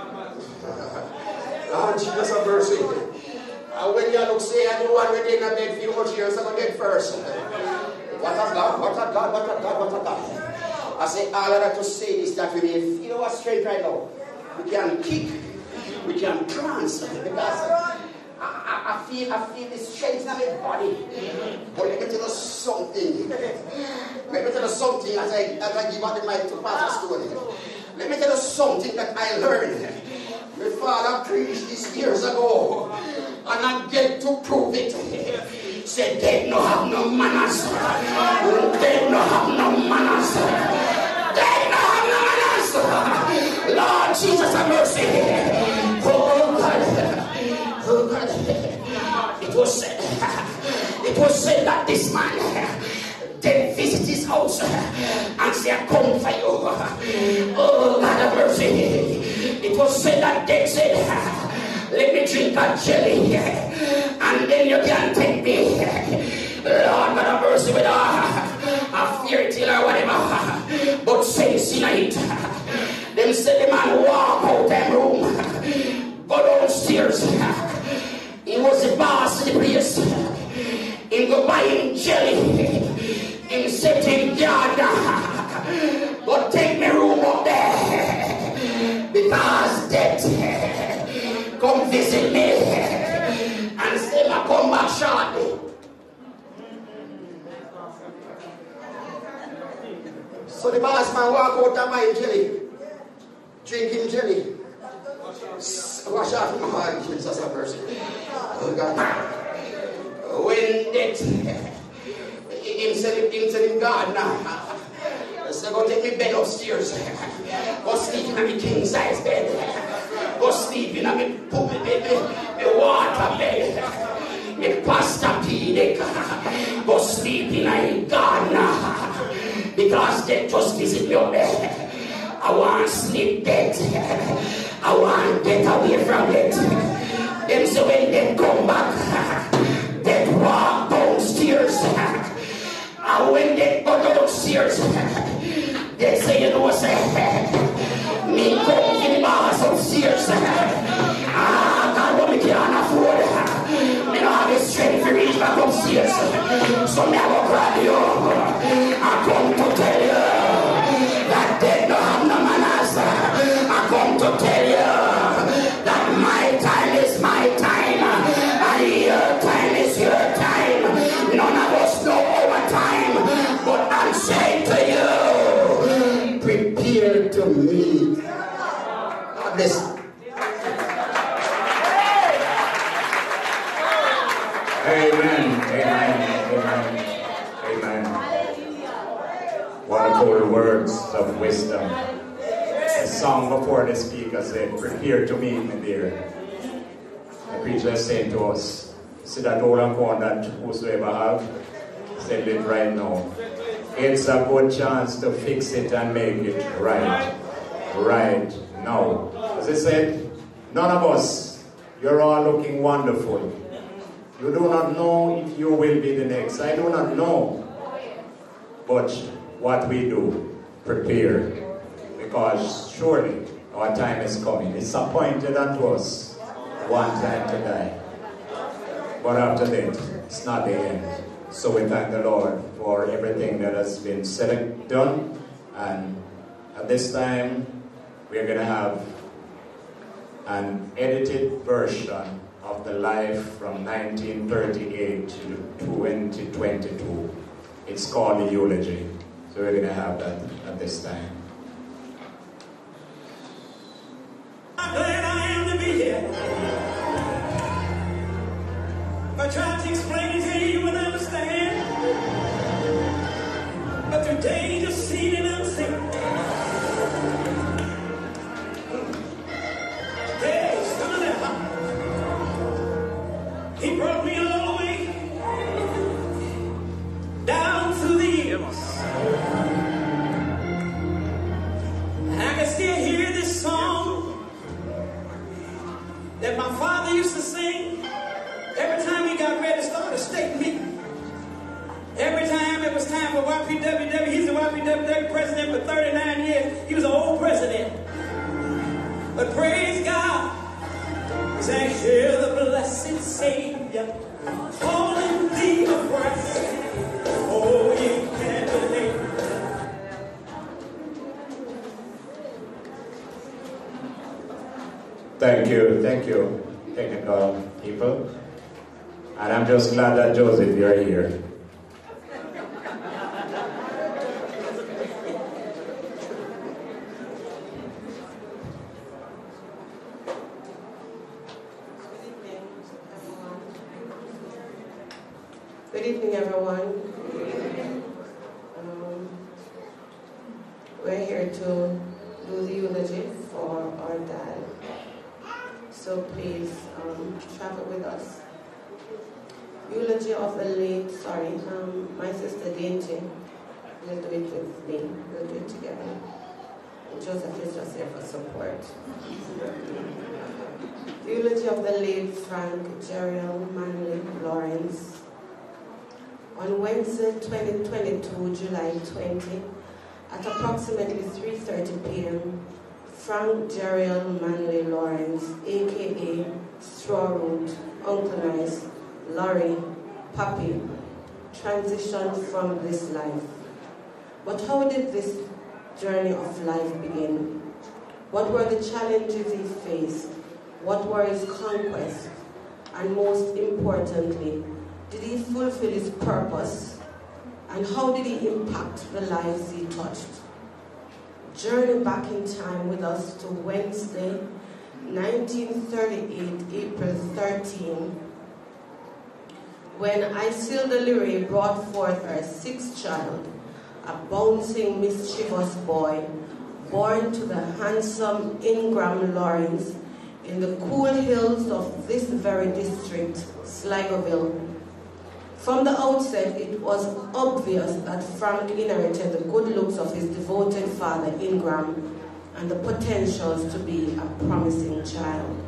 Lord Jesus have mercy. And when you look, say, I know one within a bed few much years, I'm going to dead first. What a God, what a God, what a God, what a God. I say, all I have to say is that we may feel our strength right now. We can kick, we can prance, because I, I, I feel I feel the strength in my body. But let me tell you something. Let me tell you something as I, as I give out the mic to Pastor Stone. Let me tell you something that I learned. My father preached this years ago, and I get to prove it. Said, dead no have no manners. Dead no have no manners. Dead no have no manners. Lord Jesus have mercy. Oh God. Oh God. It was said, it was said that this man then visit his house and say, I come for you. Oh God have mercy. It was said that they said, let me drink a jelly and then you can take me. Lord God have mercy with a, a fairy tale or whatever. But sense in it. Them said the man walk out them room, go downstairs. He was the boss of the place. He go buy him jelly. He set him yard. But take me room up there. Because death come visit me and say I come back shortly. So the boss man walk out and buy him jelly, drink him jelly, wash off my heart, Jesus have mercy. Oh God. When death, him said him said him God now. So go take me bed upstairs. Go sleep in my king size bed. Go sleep in my put me, me, me, me water bed. Me pasta pedic. Go sleep in my garden. Because they just visit me up there. I want to sleep dead. I want to get away from it. Them say when they come back, they walk downstairs. And when they go downstairs, they say, you know, say, me come to the bars upstairs. Ah, God, what me can't afford. Me don't have the strength to reach back upstairs. So me I go grab you. I come to tell you that they don't have no manners. I come to tell you that my time is my time. And your time is your time. None of us know our time. But I'm saying to you, prepare to meet. God bless you. Amen. Amen. Amen. Amen. Wonderful words of wisdom. A song before the speaker said, prepare to meet me there. The preacher is saying to us, see that old and corn that whosoever have, send it right now. It's a good chance to fix it and make it right. Right now. As I said, none of us, you're all looking wonderful. You do not know if you will be the next. I do not know. But what we do, prepare. Because surely Our time is coming. It's appointed unto us one time to die. But after that, it's not the end. So we thank the Lord for everything that has been said and done. And at this time, we're going to have an edited version of the life from nineteen thirty-eight to twenty twenty-two. It's called the Eulogy. So we're going to have that at this time. I'm glad I am to be here. I tried to explain it to you, you would understand. But today you just seen it unseen. Yes, come on now. He brought me all the way down to the years. And I can still hear this song that my father used to sing every time he got ready to start a state meeting. Every time it was time for Y P W W, he's the Y P W W president for thirty-nine years. He was an old president. But praise God, as I hear the blessed Savior calling thee afresh. Oh, ye can believe. Thank you, thank you, technical people. And I'm just glad that Joseph, you're here. Good evening, everyone. Um, we're here to do the eulogy for our dad. So please um, travel with us. Eulogy of the late, sorry, um, my sister Dainty will do it with me. We'll do it together. And Joseph is just here for support. The eulogy of the late Frank Jeriel Manley Lawrence. On Wednesday, twenty twenty-two, July twentieth, at approximately three thirty p m, Frank Jeriel Manley Lawrence, aka Straw Root, Uncle Nice, Laurie, Papi, transitioned from this life. But how did this journey of life begin? What were the challenges he faced? What were his conquests? And most importantly, did he fulfill his purpose? And how did he impact the lives he touched? Journey back in time with us to Wednesday, nineteen thirty-eight, April thirteenth, when Isilda Leray brought forth her sixth child, a bouncing, mischievous boy, born to the handsome Ingram Lawrence in the cool hills of this very district, Sligoville. From the outset, it was obvious that Frank inherited the good looks of his devoted father, Ingram, and the potentials to be a promising child.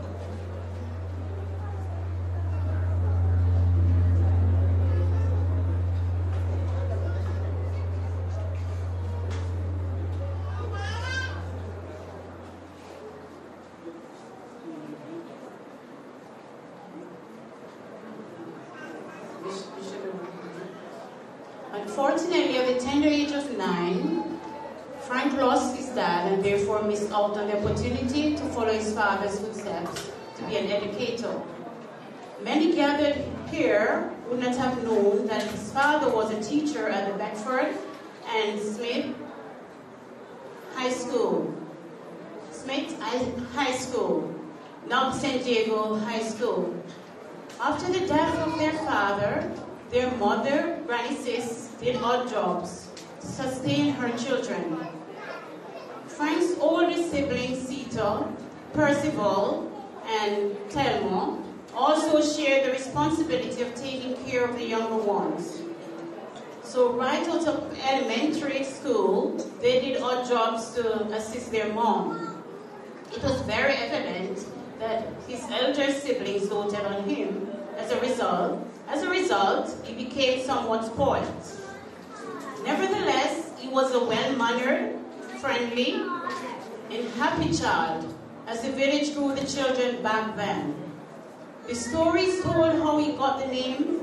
Unfortunately, at the tender age of nine, Frank lost his dad and therefore missed out on the opportunity to follow his father's footsteps to be an educator. Many gathered here would not have known that his father was a teacher at the Beckford and Smith High School. Smith High School, now Saint Diego High School. After the death of their father, their mother, Granny Sis, did odd jobs to sustain her children. Frank's older siblings, Sita, Percival, and Telmo, also shared the responsibility of taking care of the younger ones. So right out of elementary school, they did odd jobs to assist their mom. It was very evident that his elder siblings doted on him. As a result, as a result, he became somewhat spoiled. Nevertheless, he was a well-mannered, friendly, and happy child as the village grew the children back then. The stories told how he got the name.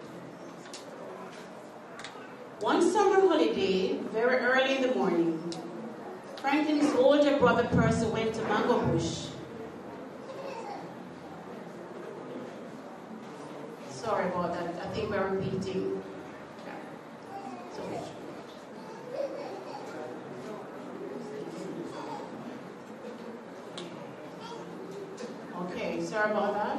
One summer holiday, very early in the morning, Frank and his older brother Percy went to Mango Bush. Sorry about that, I think we're repeating. Sorry. Okay, sorry about that.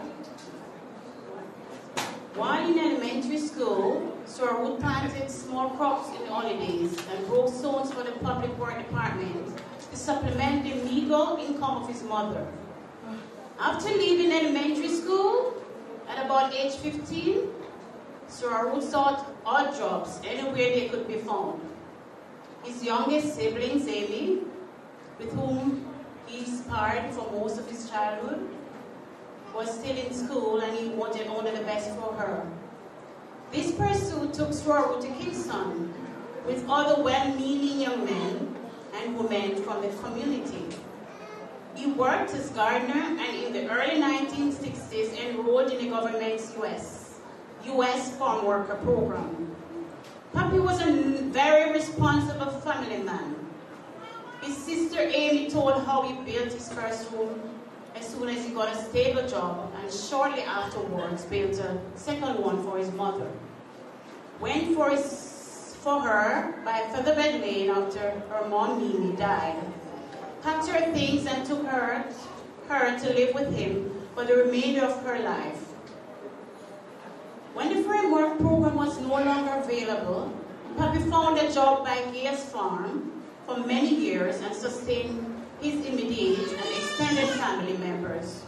While in elementary school, Sir Wood planted small crops in the holidays and broke stones for the public work department to supplement the meager income of his mother. After leaving elementary school, at about age fifteen, Sir Wood sought odd jobs anywhere they could be found. His youngest siblings, Amy, with whom he sparred for most of his childhood, was still in school and he wanted only the best for her. This pursuit took Sir to Kingston with other well-meaning young men and women from the community. He worked as gardener and in the early nineteen sixties enrolled in the government's U S U S farm worker program. Papi was a very responsible family man. His sister Amy told how he built his first home as soon as he got a stable job, and shortly afterwards built a second one for his mother. Went for, his, for her by Featherbed Lane after her mom Mimi died, packed her things and took her, her to live with him for the remainder of her life. When the framework program was no longer available, Papi found a job by Gay's Farm for many years and sustained his immediate and extended family members.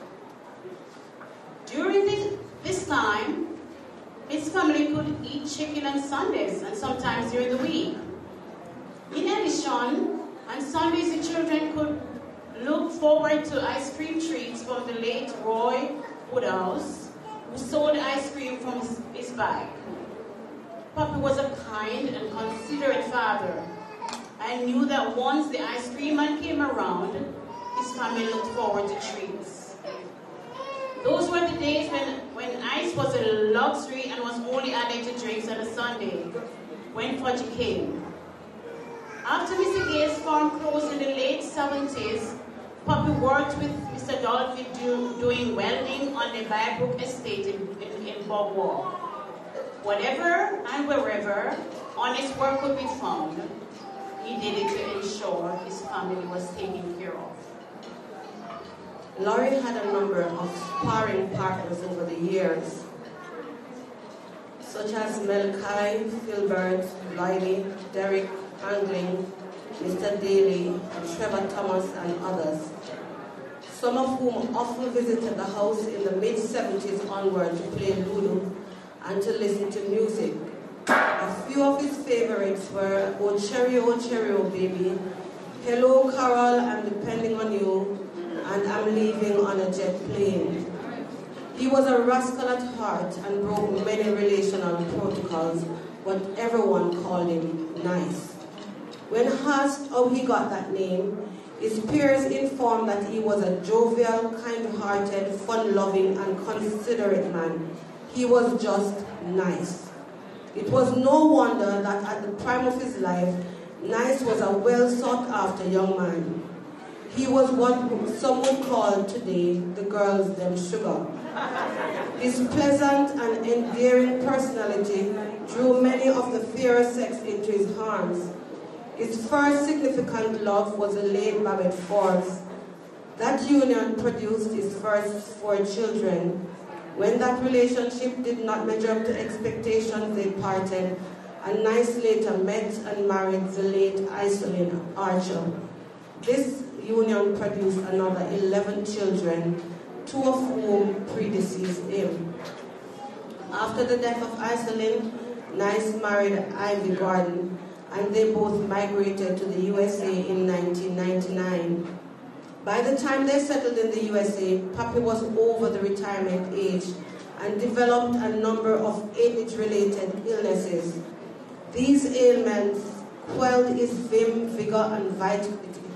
During this, this time, his family could eat chicken on Sundays and sometimes during the week. In addition, on Sundays the children could look forward to ice cream treats from the late Roy Woodhouse, who sold ice cream from his, his bike. Papi was a kind and considerate father. I knew that once the ice cream man came around, his family looked forward to treats. Those were the days when, when ice was a luxury and was only added to drinks on a Sunday, when fudgy came. After Mister Gay's farm closed in the late seventies, Papi worked with Mister Dolphy do, doing welding on the Byebrook estate in, in, in Bog Walk. Whatever and wherever honest work could be found, he did it to ensure his family was taken care of. Laurie had a number of sparring partners over the years, such as Melkai, Philbert, Riley, Derek Angling, Mister Daly, Trevor Thomas, and others, some of whom often visited the house in the mid seventies onward to play Ludo and to listen to music. A few of his favorites were Oh Cherry, Oh Cherry, Oh Baby, Hello Carol, I'm Depending on You, and I'm Leaving on a Jet Plane. He was a rascal at heart and broke many relational protocols, but everyone called him Nice. When asked how he got that name, his peers informed that he was a jovial, kind-hearted, fun-loving, and considerate man. He was just nice. It was no wonder that at the prime of his life, Nice was a well-sought-after young man. He was what some would call today the girls' them sugar. His pleasant and endearing personality drew many of the fairer sex into his arms. His first significant love was the late Babette Forbes. That union produced his first four children. When that relationship did not measure up to expectations, they parted, and Nice later met and married the late Iselin Archer. This union produced another eleven children, two of whom predeceased him. After the death of Iselin, Nice married Ivy Gordon, and they both migrated to the U S A in nineteen ninety-nine. By the time they settled in the U S A, Papi was over the retirement age and developed a number of age-related illnesses. These ailments quelled his vim, vigor, and vitality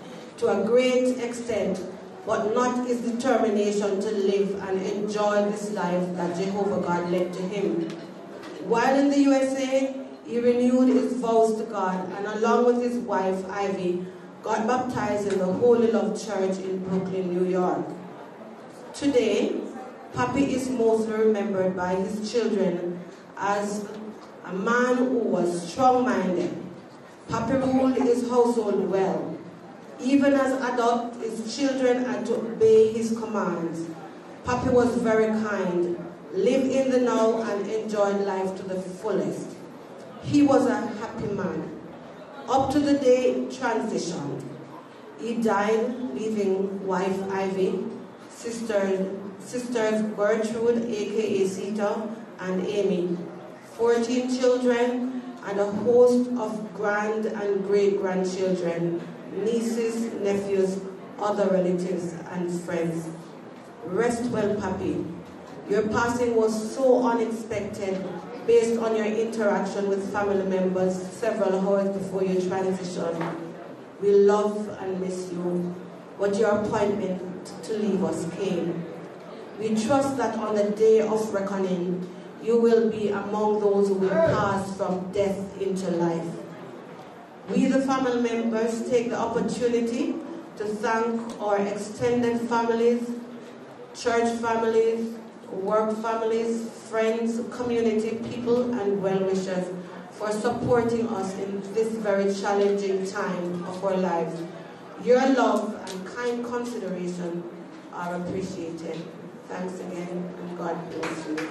to a great extent, but not his determination to live and enjoy this life that Jehovah God led to him. While in the U S A, he renewed his vows to God and along with his wife, Ivy, got baptized in the Holy Love Church in Brooklyn, New York. Today, Papi is mostly remembered by his children as a man who was strong-minded. Papi ruled his household well. Even as adult, his children had to obey his commands. Papi was very kind, lived in the now and enjoyed life to the fullest. He was a happy man. Up to the day he transitioned. He died leaving wife Ivy, sisters, sisters Gertrude, aka Sita, and Amy, fourteen children, and a host of grand and great-grandchildren, nieces, nephews, other relatives, and friends. Rest well, Papi. Your passing was so unexpected based on your interaction with family members several hours before your transition. We love and miss you, but your appointment to leave us came. We trust that on the day of reckoning, you will be among those who will pass from death into life. We, the family members, take the opportunity to thank our extended families, church families, work families, friends, community people, and well-wishers for supporting us in this very challenging time of our lives. Your love and kind consideration are appreciated. Thanks again, and God bless you.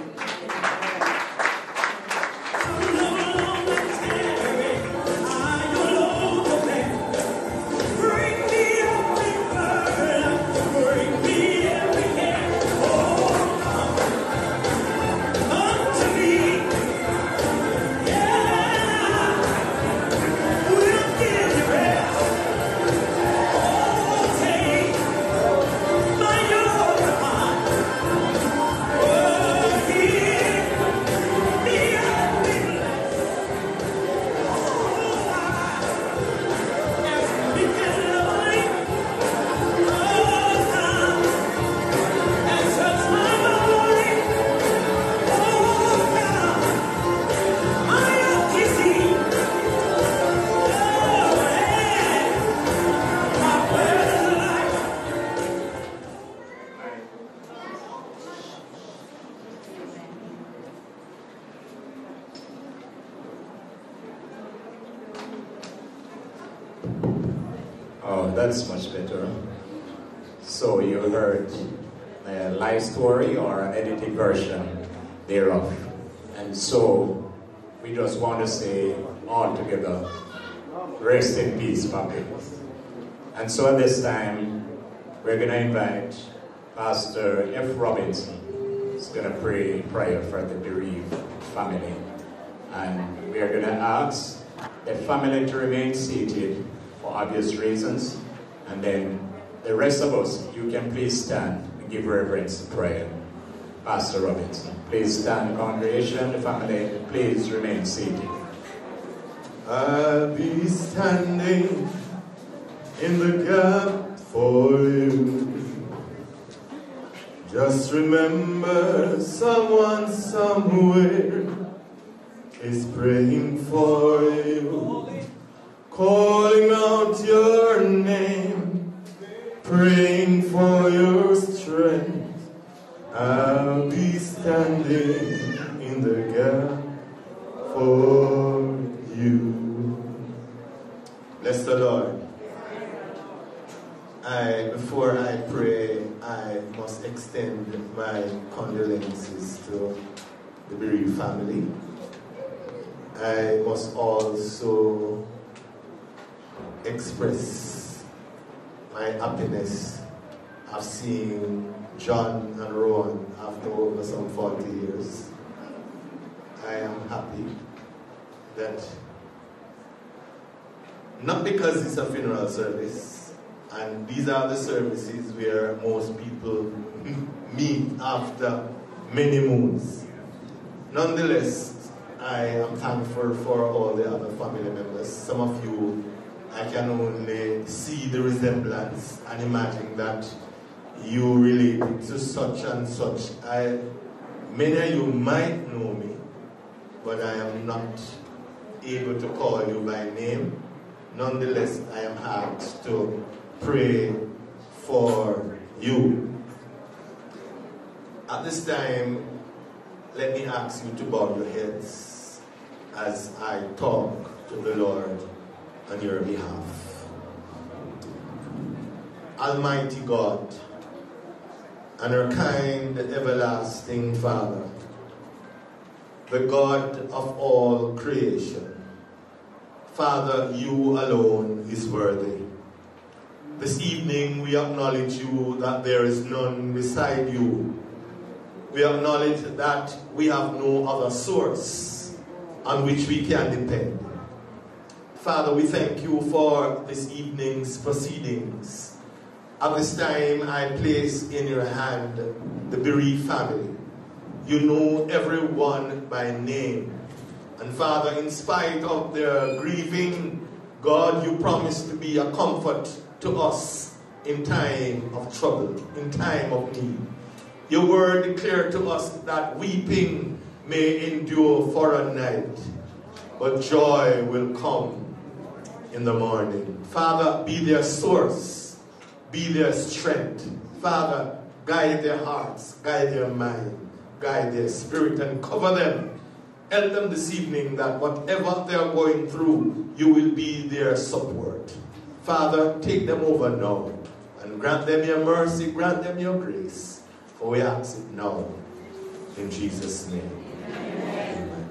That's much better. So you heard a live story or an edited version thereof. And so we just want to say all together, rest in peace, Papi. And so at this time, we're going to invite Pastor F. Robinson, who's going to pray a prayer for the bereaved family. And we are going to ask the family to remain seated for obvious reasons. And then the rest of us, you can please stand and give reverence and prayer. Pastor Robinson, please stand, congregation, the family, please remain seated. I'll be standing in the gap for you. Just remember someone somewhere is praying for you, calling out your name, praying for your strength. I'll be standing in the gap for you. Bless the Lord. I, before I pray, I must extend my condolences to the bereaved family. I must also express my happiness of seeing John and Rowan after over some forty years. I am happy that, not because it's a funeral service, and these are the services where most people meet after many moons. Nonetheless, I am thankful for all the other family members. Some of you I can only see the resemblance and imagine that you related to such and such. I, many of you might know me, but I am not able to call you by name. Nonetheless, I am asked to pray for you. At this time, let me ask you to bow your heads as I talk to the Lord on your behalf. Almighty God, and our kind, everlasting Father, the God of all creation, Father, you alone is worthy. This evening we acknowledge you that there is none beside you. We acknowledge that we have no other source on which we can depend. Father, we thank you for this evening's proceedings. At this time, I place in your hand the bereaved family. You know everyone by name. And Father, in spite of their grieving, God, you promise to be a comfort to us in time of trouble, in time of need. Your word declared to us that weeping may endure for a night, but joy will come in the morning. Father, be their source, be their strength. Father, guide their hearts, guide their mind, guide their spirit, and cover them. Help them this evening that whatever they are going through, you will be their support. Father, take them over now and grant them your mercy, grant them your grace. For we ask it now in Jesus' name. Amen.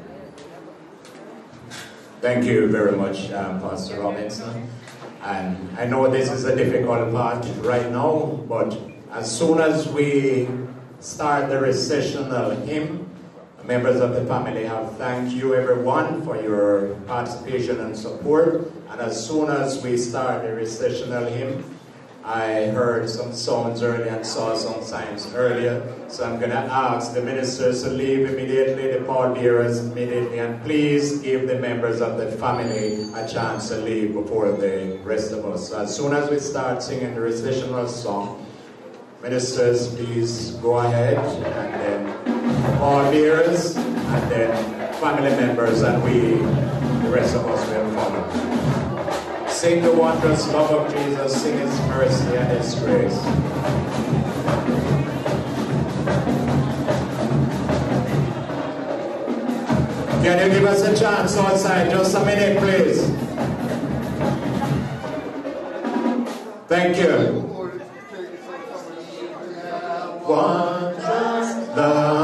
Thank you very much, um, Pastor Robinson. And I know this is a difficult part right now, but as soon as we start the recessional hymn, members of the family have thanked you everyone for your participation and support. And as soon as we start the recessional hymn, I heard some sounds earlier and saw some signs earlier. So I'm going to ask the ministers to leave immediately, the pallbearers immediately, and please give the members of the family a chance to leave before the rest of us. So as soon as we start singing the recessional song, ministers, please go ahead, and then pallbearers, and then family members, and we, the rest of us, will follow. Sing the wondrous love of Jesus, sing his mercy and his grace. Can you give us a chance outside? Just a minute, please. Thank you. Wondrous love